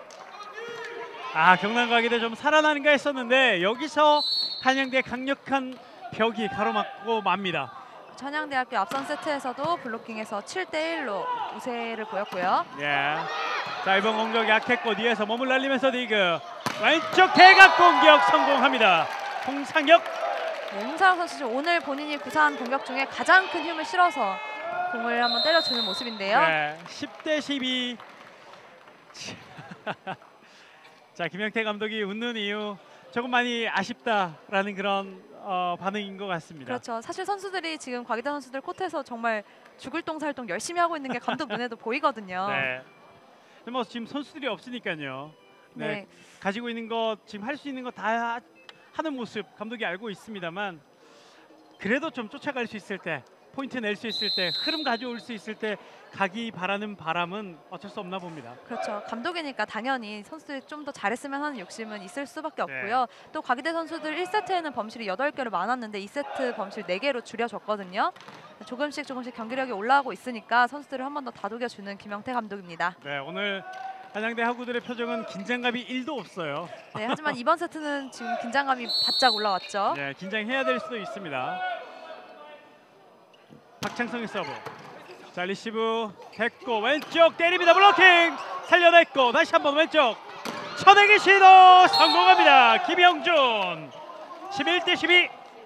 아, 경남과기대 좀 살아나는가 했었는데 여기서 한양대 강력한 벽이 가로막고 맙니다. 한양대학교 앞선 세트에서도 블로킹에서 칠 대 일로 우세를 보였고요. 예. 자, 이번 공격 약했고 뒤에서 몸을 날리면서 디그. 왼쪽 대각 공격 성공합니다. 홍상혁. 네, 홍사영 선수 지금 오늘 본인이 구사한 공격 중에 가장 큰 힘을 실어서 공을 한번 때려주는 모습인데요. 네, 십 대 십이. 자, 김영태 감독이 웃는 이유 조금 많이 아쉽다라는 그런 어, 반응인 것 같습니다. 그렇죠. 사실 선수들이 지금 과기대 선수들 코트에서 정말 죽을 똥살똥 열심히 하고 있는 게 감독 눈에도 보이거든요. 네. 뭐 지금 선수들이 없으니까요. 네. 네. 가지고 있는 것 지금 할 수 있는 거 다 하는 모습 감독이 알고 있습니다만 그래도 좀 쫓아갈 수 있을 때 포인트 낼 수 있을 때 흐름 가져올 수 있을 때 가기 바라는 바람은 어쩔 수 없나 봅니다. 그렇죠. 감독이니까 당연히 선수들이 좀 더 잘했으면 하는 욕심은 있을 수밖에 네. 없고요. 또 과기대 선수들 일 세트에는 범실이 여덟 개로 많았는데 이 세트 범실 네 개로 줄여줬거든요. 조금씩 조금씩 경기력이 올라가고 있으니까 선수들을 한 번 더 다독여주는 김영태 감독입니다. 네, 오늘 한양대 하구들의 표정은 긴장감이 일도 없어요. 네, 하지만 이번 세트는 지금 긴장감이 바짝 올라왔죠. 네, 긴장해야 될 수도 있습니다. 박창성의 서브. 자, 리시브 됐고 왼쪽 때립니다. 블로킹 살려냈고 다시 한번 왼쪽 쳐내기 시도 성공합니다. 김영준. 십일 대 십이.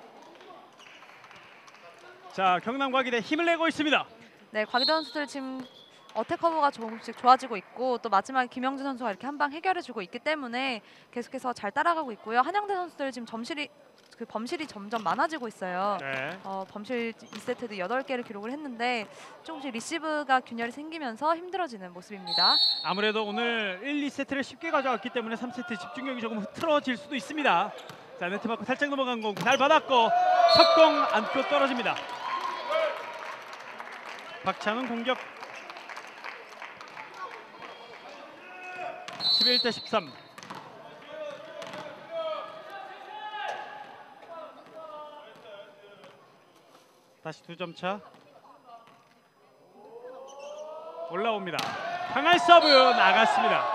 자, 경남과기대 힘을 내고 있습니다. 네, 과기대 선수들 지금 어택 커버가 조금씩 좋아지고 있고 또 마지막에 김영준 선수가 이렇게 한 방 해결해주고 있기 때문에 계속해서 잘 따라가고 있고요. 한양대 선수들 지금 점실이 그 범실이 점점 많아지고 있어요. 네. 어, 범실 이 세트도 여덟 개를 기록을 했는데 조금씩 리시브가 균열이 생기면서 힘들어지는 모습입니다. 아무래도 오늘 일, 이 세트를 쉽게 가져왔기 때문에 삼 세트 집중력이 조금 흐트러질 수도 있습니다. 자, 네트 맞고 살짝 넘어간 공 잘 받았고 석공 안고 떨어집니다. 박찬웅 공격. 십일 대 십삼. 다시 두 점 차. 올라옵니다. 강한 서브 나갔습니다.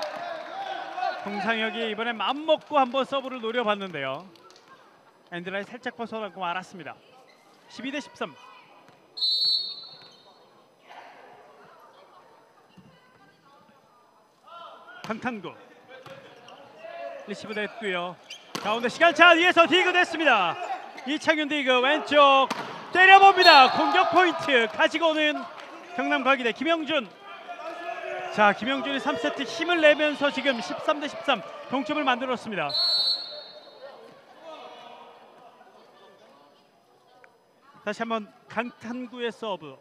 홍상혁이 이번에 마음 먹고 한번 서브를 노려봤는데요. 엔드라인 살짝 벗어나고 말았습니다. 십이 대 십삼. 강탄구. 리시브 됐고요. 가운데 시간차 뒤에서 디그 됐습니다. 이창윤 디그 왼쪽 때려봅니다. 공격 포인트 가지고 오는 경남과기대 김영준. 자, 김영준이 삼 세트 힘을 내면서 지금 십삼 대 십삼 동점을 만들었습니다. 다시 한번 강탄구의 서브.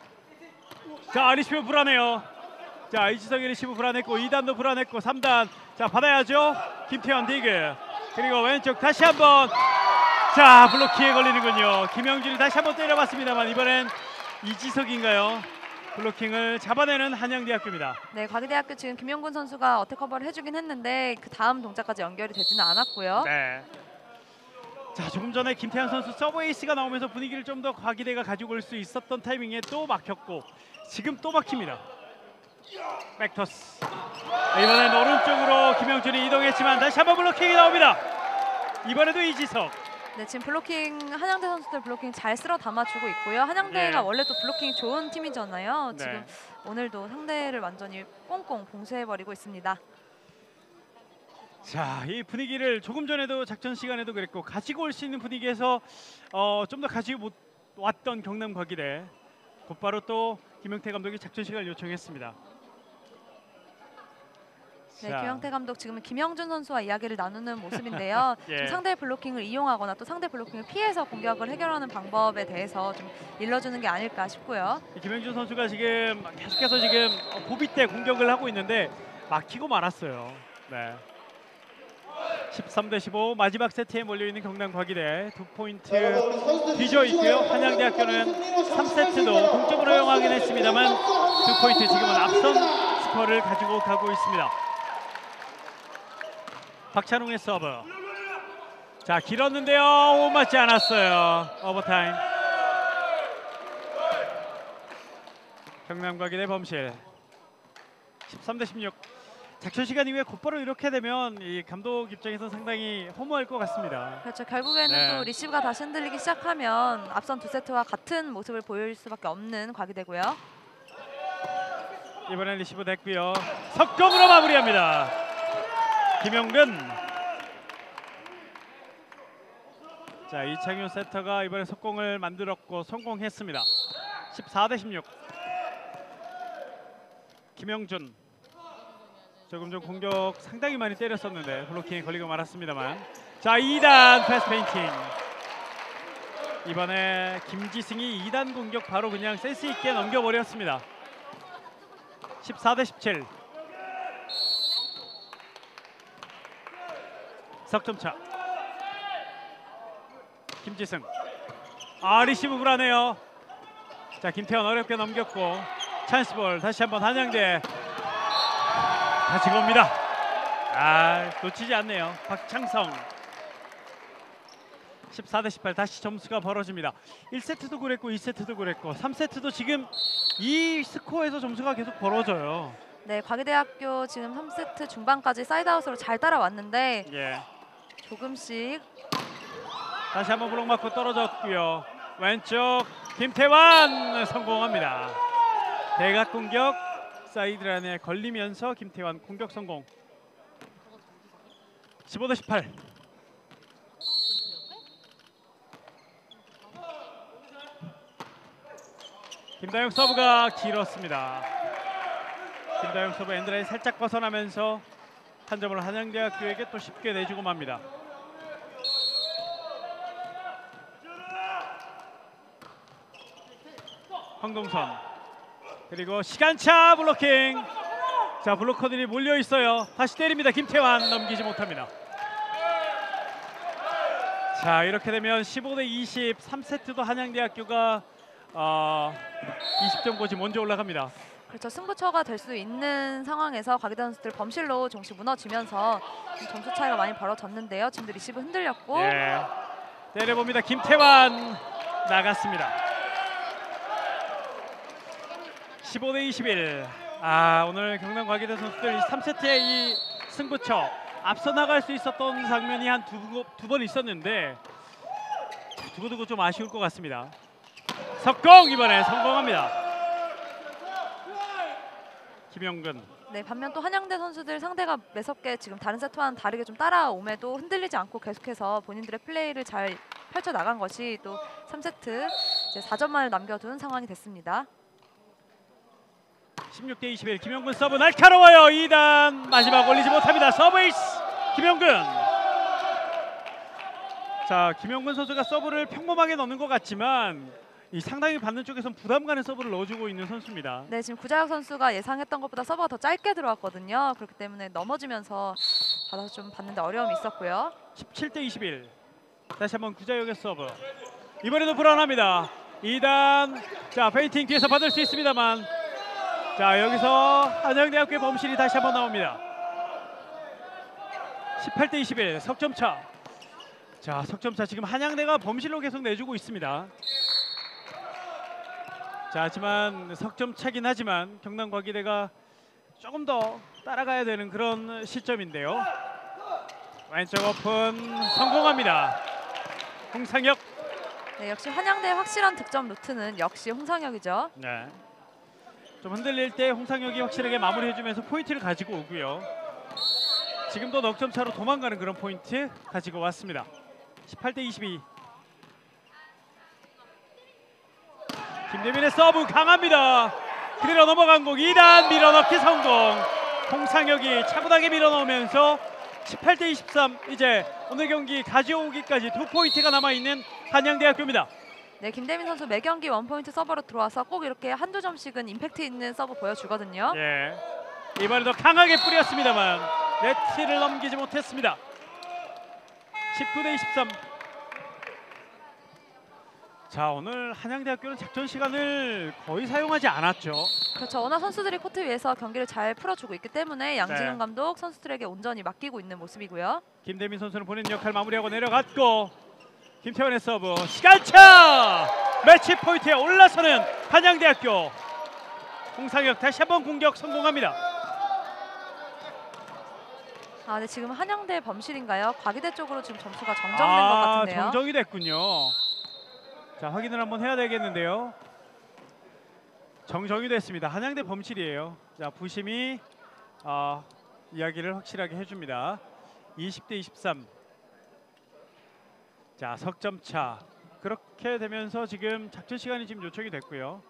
자, 리시브 불안해요. 자, 이지성의 리시브 불안했고 이 단도 불안했고 삼 단. 자, 받아야죠. 김태현 디그. 그리고 왼쪽 다시 한번. 자, 블로킹에 걸리는군요. 김영준이 다시 한번 때려봤습니다만 이번엔 이지석인가요? 블로킹을 잡아내는 한양대학교입니다. 네, 과기대학교 지금 김영군 선수가 어택 커버를 해주긴 했는데 그 다음 동작까지 연결이 되지는 않았고요. 네. 자, 조금 전에 김태현 선수 서브 에이스가 나오면서 분위기를 좀 더 과기대가 가지고 올 수 있었던 타이밍에 또 막혔고 지금 또 막힙니다. 백토스. 이번엔 오른쪽으로 김영준이 이동했지만 다시 한번 블로킹이 나옵니다. 이번에도 이지석. 네, 지금 블로킹 한양대 선수들 블로킹 잘 쓸어 담아주고 있고요. 한양대가 예. 원래 또 블로킹이 좋은 팀이잖아요. 네. 지금 오늘도 상대를 완전히 꽁꽁 봉쇄해버리고 있습니다. 자, 이 분위기를 조금 전에도 작전 시간에도 그랬고 가지고 올 수 있는 분위기에서 어, 좀 더 가지고 못 왔던 경남 과기대 곧바로 또 김영태 감독이 작전 시간을 요청했습니다. 네, 자, 김영태 감독 지금은 김영준 선수와 이야기를 나누는 모습인데요. 예. 좀 상대 블로킹을 이용하거나 또 상대 블로킹을 피해서 공격을 해결하는 방법에 대해서 좀 일러주는 게 아닐까 싶고요. 김영준 선수가 지금 계속해서 지금 고비 때 공격을 하고 있는데 막히고 말았어요. 네. 십삼 대 십오 마지막 세트에 몰려있는 경남 과기대 두 포인트 뒤져 있고요. 한양대학교는 삼 세트도 동점으로 허용하긴 했습니다만 두 포인트 지금은 앞선 스코어를 가지고 가고 있습니다. 박찬웅의 서브. 자, 길었는데요. 오, 맞지 않았어요. 오버타임. 경남 과기대 범실. 십삼 대 십육. 작전 시간 이후에 곧바로 이렇게 되면 이 감독 입장에서 상당히 허무할 것 같습니다. 그렇죠. 결국에는 네. 또 리시브가 다시 흔들리기 시작하면 앞선 두 세트와 같은 모습을 보일 수밖에 없는 과기대고요. 이번엔 리시브 됐고요. 석점으로 마무리합니다. 김영근. 자, 이창윤 세터가 이번에 속공을 만들었고 성공했습니다. 십사 대 십육. 김영준. 조금 전 공격 상당히 많이 때렸었는데 블로킹에 걸리고 말았습니다만. 자, 이 단 패스 페인팅. 이번에 김지승이 이 단 공격 바로 그냥 센스 있게 넘겨버렸습니다. 십사 대 십칠. 석점차. 김지승. 아, 리시브 불안해요. 자, 김태현 어렵게 넘겼고 찬스볼 다시 한번 한양대. 다시 겁니다. 아, 놓치지 않네요. 박창성. 십사 대 십팔. 다시 점수가 벌어집니다. 일 세트도 그랬고 이 세트도 그랬고 삼 세트도 지금 이 스코어에서 점수가 계속 벌어져요. 네, 과기대학교 지금 삼 세트 중반까지 사이드아웃으로 잘 따라왔는데 예. 조금씩 다시 한번 블록 맞고 떨어졌고요. 왼쪽 김태환 성공합니다. 대각 공격 사이드라인에 걸리면서 김태환 공격 성공. 십오 대 십팔. 김다영 서브가 길었습니다. 김다영 서브 엔드라인 살짝 벗어나면서 한 점을 한양대학교에게 또 쉽게 내주고 맙니다. 황동선. 그리고 시간차 블로킹. 자, 블로커들이 몰려 있어요. 다시 때립니다. 김태환 넘기지 못합니다. 자, 이렇게 되면 십오 대 이십. 삼 세트도 한양대학교가 어, 이십 점 고지 먼저 올라갑니다. 그렇죠. 승부처가 될 수 있는 상황에서 과기대 선수들 범실로 조금씩 무너지면서 좀 점수 차이가 많이 벌어졌는데요. 지금도 리시브 흔들렸고 예. 때려봅니다. 김태환 나갔습니다. 십오 대 이십일. 아, 오늘 경남 과기대 선수들 삼 세트의 이 승부처 앞서 나갈 수 있었던 장면이 한 두 번 있었는데 두고두고 좀 아쉬울 것 같습니다. 석공 이번에 성공합니다. 김영근. 네, 반면 또 한양대 선수들 상대가 매섭게 지금 다른 세트와는 다르게 좀 따라옴에도 흔들리지 않고 계속해서 본인들의 플레이를 잘 펼쳐 나간 것이 또 삼 세트 이제 사 점만을 남겨둔 상황이 됐습니다. 십육 대 이십일. 김영근 서브 날카로워요. 이 단 마지막 올리지 못합니다. 서브에이스 김영근. 자, 김영근 선수가 서브를 평범하게 넣는 것 같지만 이 상당히 받는 쪽에선 부담 가는 서브를 넣어주고 있는 선수입니다. 네, 지금 구자혁 선수가 예상했던 것보다 서버가 더 짧게 들어왔거든요. 그렇기 때문에 넘어지면서 받아서 좀 받는데 어려움이 있었고요. 십칠 대 이십일. 다시 한번 구자혁의 서브. 이번에도 불안합니다. 이 단. 자, 페인팅 뒤에서 받을 수 있습니다만. 자, 여기서 한양대학교의 범실이 다시 한번 나옵니다. 십팔 대 이십일. 석점차. 자, 석점차 지금 한양대가 범실로 계속 내주고 있습니다. 자, 하지만 석점차긴 하지만 경남과기대가 조금 더 따라가야 되는 그런 시점인데요. 왼쪽 오픈 성공합니다. 홍상혁. 네, 역시 한양대의 확실한 득점 루트는 역시 홍상혁이죠. 네. 좀 흔들릴 때 홍상혁이 확실하게 마무리해주면서 포인트를 가지고 오고요. 지금도 넉 점 차로 도망가는 그런 포인트 가지고 왔습니다. 십팔 대 이십이. 김대민의 서브 강합니다. 그대로 넘어간 공 이 단 밀어넣기 성공. 홍상혁이 차분하게 밀어넣으면서 십팔 대 이십삼. 이제 오늘 경기 가져오기까지 두 포인트가 남아있는 한양대학교입니다. 네, 김대민 선수 매 경기 원포인트 서버로 들어와서 꼭 이렇게 한두 점씩은 임팩트 있는 서브 보여주거든요. 예. 이번에도 강하게 뿌렸습니다만 네트를 넘기지 못했습니다. 십구 대 이십삼. 자, 오늘 한양대학교는 작전 시간을 거의 사용하지 않았죠. 그렇죠. 워낙 선수들이 코트 위에서 경기를 잘 풀어주고 있기 때문에 양진훈 네. 감독 선수들에게 온전히 맡기고 있는 모습이고요. 김대민 선수는 본인 역할 마무리하고 내려갔고 김태환의 서브 시간차. 매치 포인트에 올라서는 한양대학교. 홍상혁 다시 한번 공격 성공합니다. 아, 네, 지금 한양대 범실인가요? 과기대 쪽으로 지금 점수가 정정된 아, 것 같은데요. 정정이 됐군요. 자, 확인을 한번 해야 되겠는데요. 정정이 됐습니다. 한양대 범실이에요. 자, 부심이 어, 이야기를 확실하게 해줍니다. 이십 대 이십삼. 자, 석점차. 그렇게 되면서 지금 작전 시간이 지금 요청이 됐고요.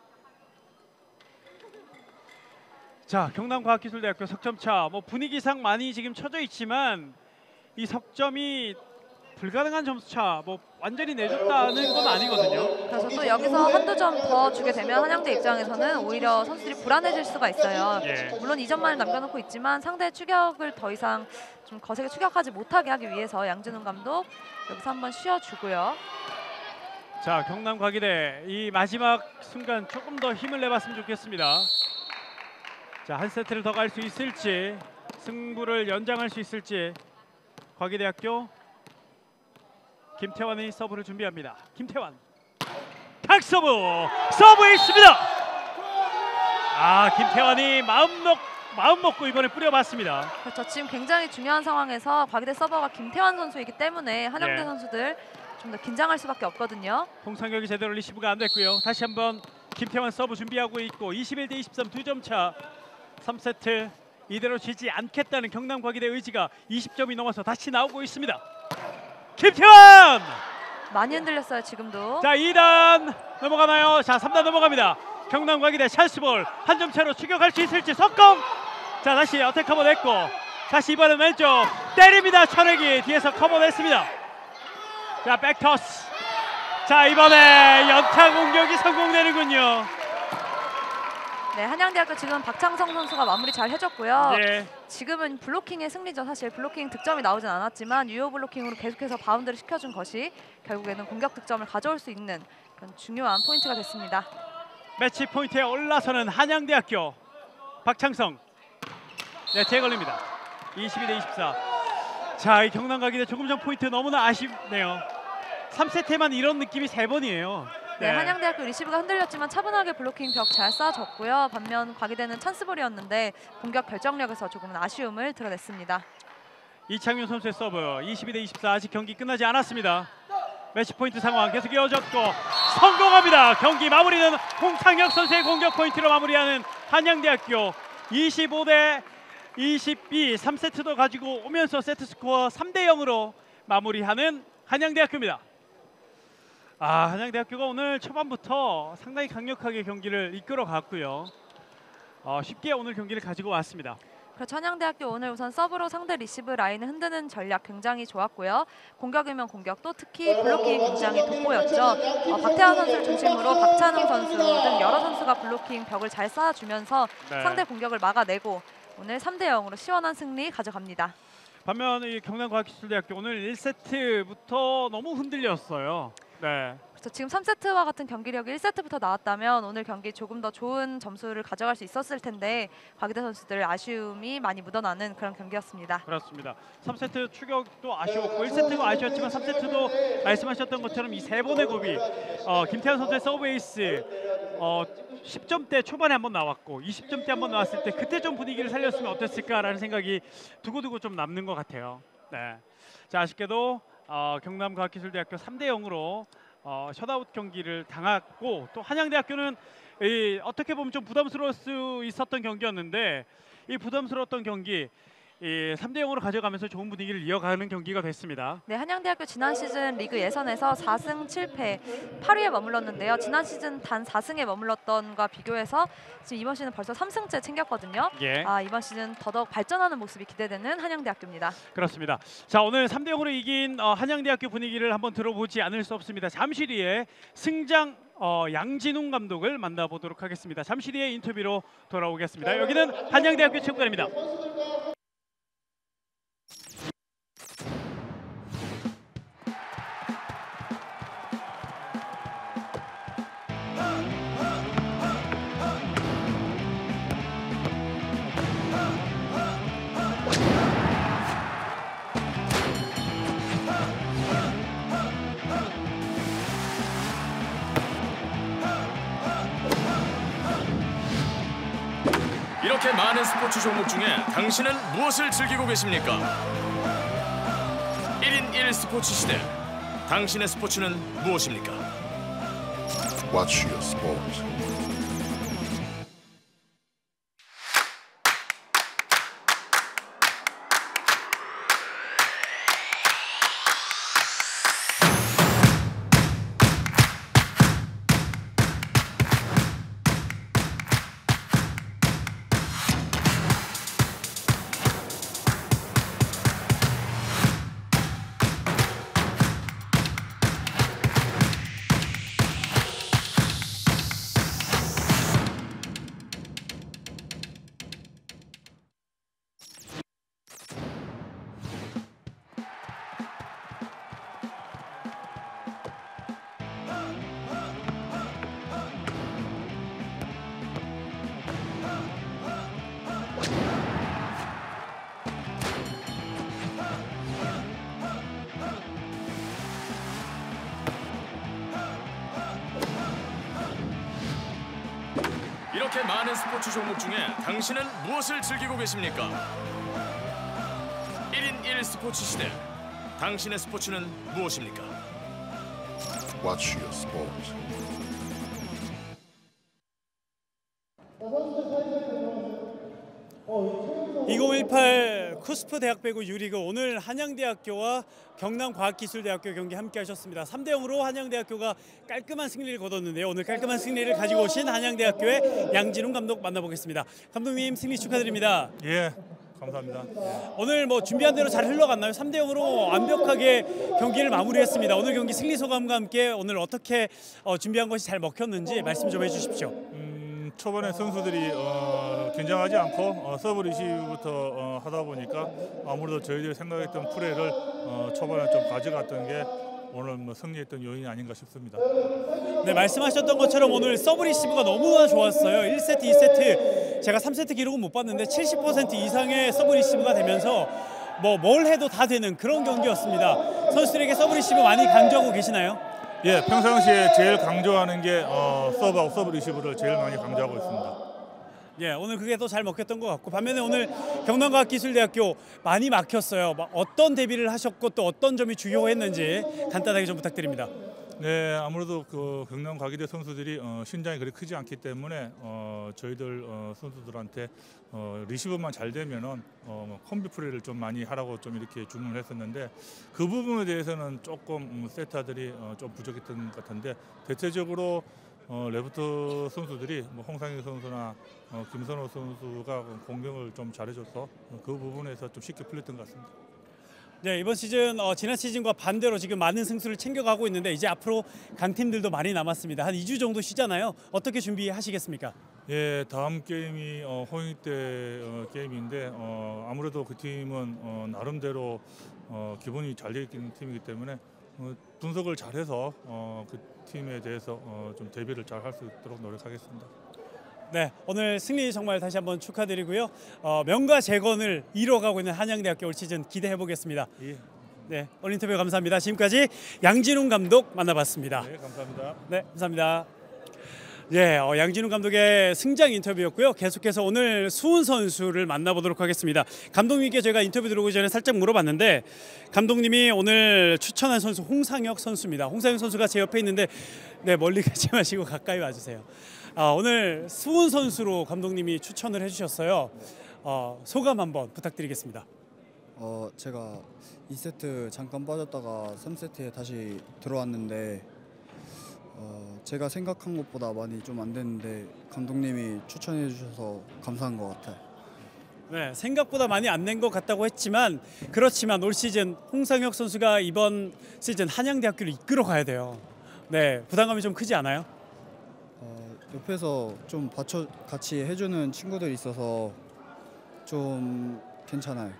자, 경남과학기술대학교 석점차. 뭐 분위기상 많이 지금 쳐져 있지만 이 석점이 불가능한 점수차, 뭐 완전히 내줬다는 건 아니거든요. 그래서 또 여기서 한두 점 더 주게 되면 한양대 입장에서는 오히려 선수들이 불안해질 수가 있어요. 예. 물론 이 점만을 남겨놓고 있지만 상대의 추격을 더 이상 좀 거세게 추격하지 못하게 하기 위해서 양진훈 감독 여기서 한번 쉬어주고요. 자, 경남과기대 이 마지막 순간 조금 더 힘을 내봤으면 좋겠습니다. 자, 한 세트를 더 갈 수 있을지, 승부를 연장할 수 있을지. 과기대학교 김태환이 서브를 준비합니다. 김태환 각서브 서브 있습니다. 아, 김태환이 마음 먹 마음 먹고 이번에 뿌려봤습니다. 그렇죠. 지금 굉장히 중요한 상황에서 과기대 서버가 김태환 선수이기 때문에 한양대 예. 선수들 좀 더 긴장할 수밖에 없거든요. 홍상혁이 제대로 리시브가 안 됐고요. 다시 한번 김태환 서브 준비하고 있고 이십일 대 이십삼 두 점 차. 삼 세트 이대로 지지 않겠다는 경남과기대 의지가 이십 점이 넘어서 다시 나오고 있습니다. 김태환! 많이 흔들렸어요 지금도. 자, 이 단 넘어가나요? 자, 삼 단 넘어갑니다. 경남과기대 찬스볼 한 점 차로 추격할 수 있을지 석공. 자, 다시 어택 커버냈고 다시 이번엔 왼쪽 때립니다. 천획이 뒤에서 커버냈습니다. 자, 백토스. 자, 이번에 연타 공격이 성공되는군요. 네, 한양대학교 지금 박창성 선수가 마무리 잘 해줬고요. 예. 지금은 블로킹의 승리죠. 사실 블로킹 득점이 나오진 않았지만 유효 블로킹으로 계속해서 바운드를 시켜준 것이 결국에는 공격 득점을 가져올 수 있는 그런 중요한 포인트가 됐습니다. 매치 포인트에 올라서는 한양대학교. 박창성. 네, 재걸립니다. 이십이 대 이십사. 자, 이 경남과기대 조금 전 포인트 너무나 아쉽네요. 삼 세트에만 이런 느낌이 세 번이에요. 네, 한양대학교 리시브가 흔들렸지만 차분하게 블로킹 벽 잘 쌓아줬고요. 반면 과기대는 찬스볼이었는데 공격 결정력에서 조금은 아쉬움을 드러냈습니다. 이창윤 선수의 서브 이십이 대 이십사. 아직 경기 끝나지 않았습니다. 매치 포인트 상황 계속 이어졌고 성공합니다. 경기 마무리는 홍상혁 선수의 공격 포인트로 마무리하는 한양대학교. 이십오 대 이십이. 삼 세트도 가지고 오면서 세트 스코어 삼 대 영으로 마무리하는 한양대학교입니다. 아, 한양대학교가 오늘 초반부터 상당히 강력하게 경기를 이끌어 갔고요. 어, 쉽게 오늘 경기를 가지고 왔습니다. 그렇죠. 한양대학교 오늘 우선 서브로 상대 리시브 라인을 흔드는 전략 굉장히 좋았고요. 공격이면 공격도 특히 블로킹이 굉장히 돋보였죠. 어, 박태환 선수를 중심으로 박찬웅 선수 등 여러 선수가 블로킹 벽을 잘 쌓아주면서 네. 상대 공격을 막아내고 오늘 삼 대 영으로 시원한 승리 가져갑니다. 반면 이 경남과학기술대학교 오늘 일 세트부터 너무 흔들렸어요. 네. 그렇죠. 지금 삼 세트와 같은 경기력이 일 세트부터 나왔다면 오늘 경기 조금 더 좋은 점수를 가져갈 수 있었을 텐데 과기대 선수들 아쉬움이 많이 묻어나는 그런 경기였습니다. 그렇습니다. 삼 세트 추격도 아쉬웠고 일 세트가 아쉬웠지만 삼 세트도 말씀하셨던 것처럼 이 세 번의 고비 어, 김태현 선수의 서브 에이스 어, 십 점대 초반에 한번 나왔고 이십 점대 한번 나왔을 때 그때 좀 분위기를 살렸으면 어땠을까라는 생각이 두고두고 좀 남는 것 같아요. 네. 자, 아쉽게도 어, 경남과학기술대학교 삼 대 영으로 어, 셧아웃 경기를 당했고 또 한양대학교는 이, 어떻게 보면 좀 부담스러울 수 있었던 경기였는데 이 부담스러웠던 경기 이 삼 대 영으로 가져가면서 좋은 분위기를 이어가는 경기가 됐습니다. 네, 한양대학교 지난 시즌 리그 예선에서 사 승 칠 패 팔 위에 머물렀는데요. 지난 시즌 단 사 승에 머물렀던과 비교해서 지금 이번 시즌 벌써 삼 승째 챙겼거든요. 예. 아, 이번 시즌 더더욱 발전하는 모습이 기대되는 한양대학교입니다. 그렇습니다. 자, 오늘 삼 대 영으로 이긴 어, 한양대학교 분위기를 한번 들어보지 않을 수 없습니다. 잠시 뒤에 승장 어, 양진웅 감독을 만나보도록 하겠습니다. 잠시 뒤에 인터뷰로 돌아오겠습니다. 여기는 한양대학교 체육관입니다. 이렇게 많은 스포츠 종목 중에 당신은 무엇을 즐기고 계십니까? 일 인 일 스포츠 시대. 당신의 스포츠는 무엇입니까? Watch your sport. 이렇게 많은 스포츠 종목 중에 당신은 무엇을 즐기고 계십니까? 일 인 일 스포츠 시대. 당신의 스포츠는 무엇입니까? Watch your sport. 이천십팔 쿠스프 대학 배구 유리그 오늘 한양대학교와 경남과학기술대학교 경기 함께 하셨습니다. 삼 대 영으로 한양대학교가 깔끔한 승리를 거뒀는데요. 오늘 깔끔한 승리를 가지고 오신 한양대학교의 양진웅 감독 만나보겠습니다. 감독님 승리 축하드립니다. 예, 감사합니다. 오늘 뭐 준비한 대로 잘 흘러갔나요? 삼 대 영으로 완벽하게 경기를 마무리했습니다. 오늘 경기 승리 소감과 함께 오늘 어떻게 어, 준비한 것이 잘 먹혔는지 말씀 좀 해주십시오. 음, 초반에 선수들이 어, 긴장하지 않고 어, 서브 리시브부터 어, 하다 보니까 아무래도 저희들이 생각했던 플레이를 어, 초반에 좀 가져갔던 게 오늘 뭐 승리했던 요인이 아닌가 싶습니다. 네, 말씀하셨던 것처럼 오늘 서브 리시브가 너무나 좋았어요. 일 세트, 이 세트 제가 삼 세트 기록은 못 봤는데 칠십 퍼센트 이상의 서브 리시브가 되면서 뭐 뭘 해도 다 되는 그런 경기였습니다. 선수들에게 서브 리시브 많이 강조하고 계시나요? 예, 평상시에 제일 강조하는 게 어, 서브하고 서브 리시브를 제일 많이 강조하고 있습니다. 예, 오늘 그게 더 잘 먹혔던 것 같고 반면에 오늘 경남과학기술대학교 많이 막혔어요. 어떤 대비를 하셨고 또 어떤 점이 주요했는지 간단하게 좀 부탁드립니다. 네, 아무래도 그 경남 과기대 선수들이 어, 신장이 그리 크지 않기 때문에 어, 저희들 어, 선수들한테 어, 리시브만 잘 되면은 어, 콤비 플레이를 좀 많이 하라고 좀 이렇게 주문을 했었는데 그 부분에 대해서는 조금 음, 세타들이 어, 좀 부족했던 것 같은데 대체적으로 어, 레프트 선수들이 뭐 홍상희 선수나 어, 김선호 선수가 공격을 좀 잘해줘서 그 부분에서 좀 쉽게 풀렸던 것 같습니다. 네, 이번 시즌 어, 지난 시즌과 반대로 지금 많은 승수를 챙겨가고 있는데 이제 앞으로 강팀들도 많이 남았습니다. 한 이 주 정도 쉬잖아요. 어떻게 준비하시겠습니까? 예, 다음 게임이 어, 홍익 대 어, 게임인데 어, 아무래도 그 팀은 어, 나름대로 어, 기본이 잘 되어 있는 팀이기 때문에 어, 분석을 잘해서 어, 그 팀에 대해서 어, 좀 대비를 잘 할 수 있도록 노력하겠습니다. 네, 오늘 승리 정말 다시 한번 축하드리고요. 어, 명가 재건을 이뤄가고 있는 한양대학교 올 시즌 기대해 보겠습니다. 예. 네, 오늘 인터뷰 감사합니다. 지금까지 양진웅 감독 만나봤습니다. 네, 감사합니다. 네, 감사합니다. 예, 어, 양진웅 감독의 승장 인터뷰였고요. 계속해서 오늘 수훈 선수를 만나보도록 하겠습니다. 감독님께 제가 인터뷰 들어오기 전에 살짝 물어봤는데 감독님이 오늘 추천한 선수 홍상혁 선수입니다. 홍상혁 선수가 제 옆에 있는데 네, 멀리 가지 마시고 가까이 와주세요. 아, 오늘 수훈 선수로 감독님이 추천을 해주셨어요. 어, 소감 한번 부탁드리겠습니다. 어 제가 이 세트 잠깐 빠졌다가 삼 세트에 다시 들어왔는데 어 제가 생각한 것보다 많이 좀 안 됐는데 감독님이 추천해 주셔서 감사한 것 같아요. 네, 생각보다 많이 안 낸 것 같다고 했지만 그렇지만 올 시즌 홍상혁 선수가 이번 시즌 한양대학교를 이끌어 가야 돼요. 네, 부담감이 좀 크지 않아요? 어 옆에서 좀 받쳐 같이 해주는 친구들이 있어서 좀 괜찮아요.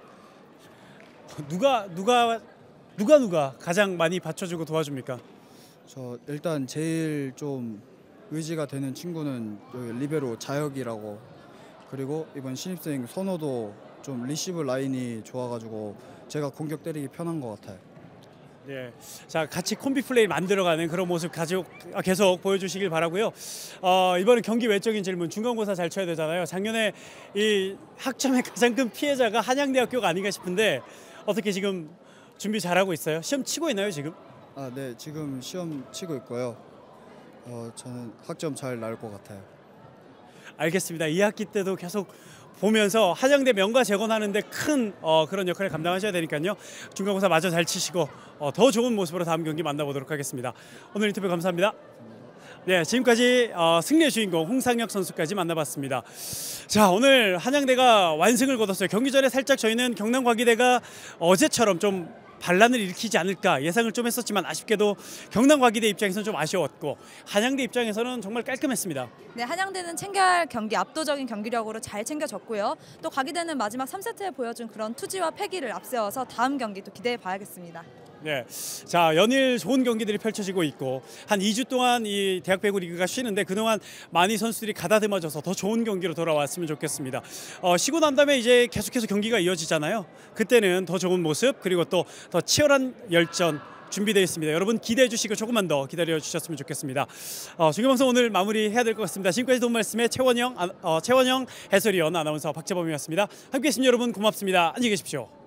누가 누가 누가 누가 가장 많이 받쳐주고 도와줍니까? 저 일단 제일 좀 의지가 되는 친구는 여기 리베로 자혁이라고, 그리고 이번 신입생 선호도 좀 리시브 라인이 좋아가지고 제가 공격 때리기 편한 것 같아요. 네, 자 같이 콤비 플레이 만들어가는 그런 모습 가지고 계속 보여주시길 바라고요. 어, 이번엔 경기 외적인 질문, 중간고사 잘 쳐야 되잖아요. 작년에 이 학점의 가장 큰 피해자가 한양대학교가 아닌가 싶은데 어떻게 지금 준비 잘하고 있어요? 시험 치고 있나요 지금? 아, 네, 지금 시험 치고 있고요. 어, 저는 학점 잘 나올 것 같아요. 알겠습니다. 이 학기 때도 계속 보면서 한양대 명가 재건하는데 큰 어, 그런 역할을 감당하셔야 되니까요. 중간고사 마저 잘 치시고 어, 더 좋은 모습으로 다음 경기 만나보도록 하겠습니다. 오늘 인터뷰 감사합니다. 네, 지금까지 어, 승리의 주인공 홍상혁 선수까지 만나봤습니다. 자, 오늘 한양대가 완승을 거뒀어요. 경기 전에 살짝 저희는 경남과기대가 어제처럼 좀 반란을 일으키지 않을까 예상을 좀 했었지만 아쉽게도 경남과기대 입장에서는 좀 아쉬웠고 한양대 입장에서는 정말 깔끔했습니다. 네, 한양대는 챙겨야 할 경기 압도적인 경기력으로 잘 챙겨줬고요. 또 과기대는 마지막 삼 세트에 보여준 그런 투지와 패기를 앞세워서 다음 경기 또 기대해 봐야겠습니다. 네, 자 연일 좋은 경기들이 펼쳐지고 있고 한 이 주 동안 이 대학 배구 리그가 쉬는데 그동안 많이 선수들이 가다듬어져서 더 좋은 경기로 돌아왔으면 좋겠습니다. 어, 쉬고 난 다음에 이제 계속해서 경기가 이어지잖아요. 그때는 더 좋은 모습 그리고 또 더 치열한 열전 준비되어 있습니다. 여러분 기대해 주시고 조금만 더 기다려 주셨으면 좋겠습니다. 어, 중계방송 오늘 마무리해야 될 것 같습니다. 지금까지 도움 말씀의 최원영, 어, 최원영 해설위원, 아나운서 박재범이었습니다. 함께해 주신 여러분 고맙습니다. 안녕히 계십시오.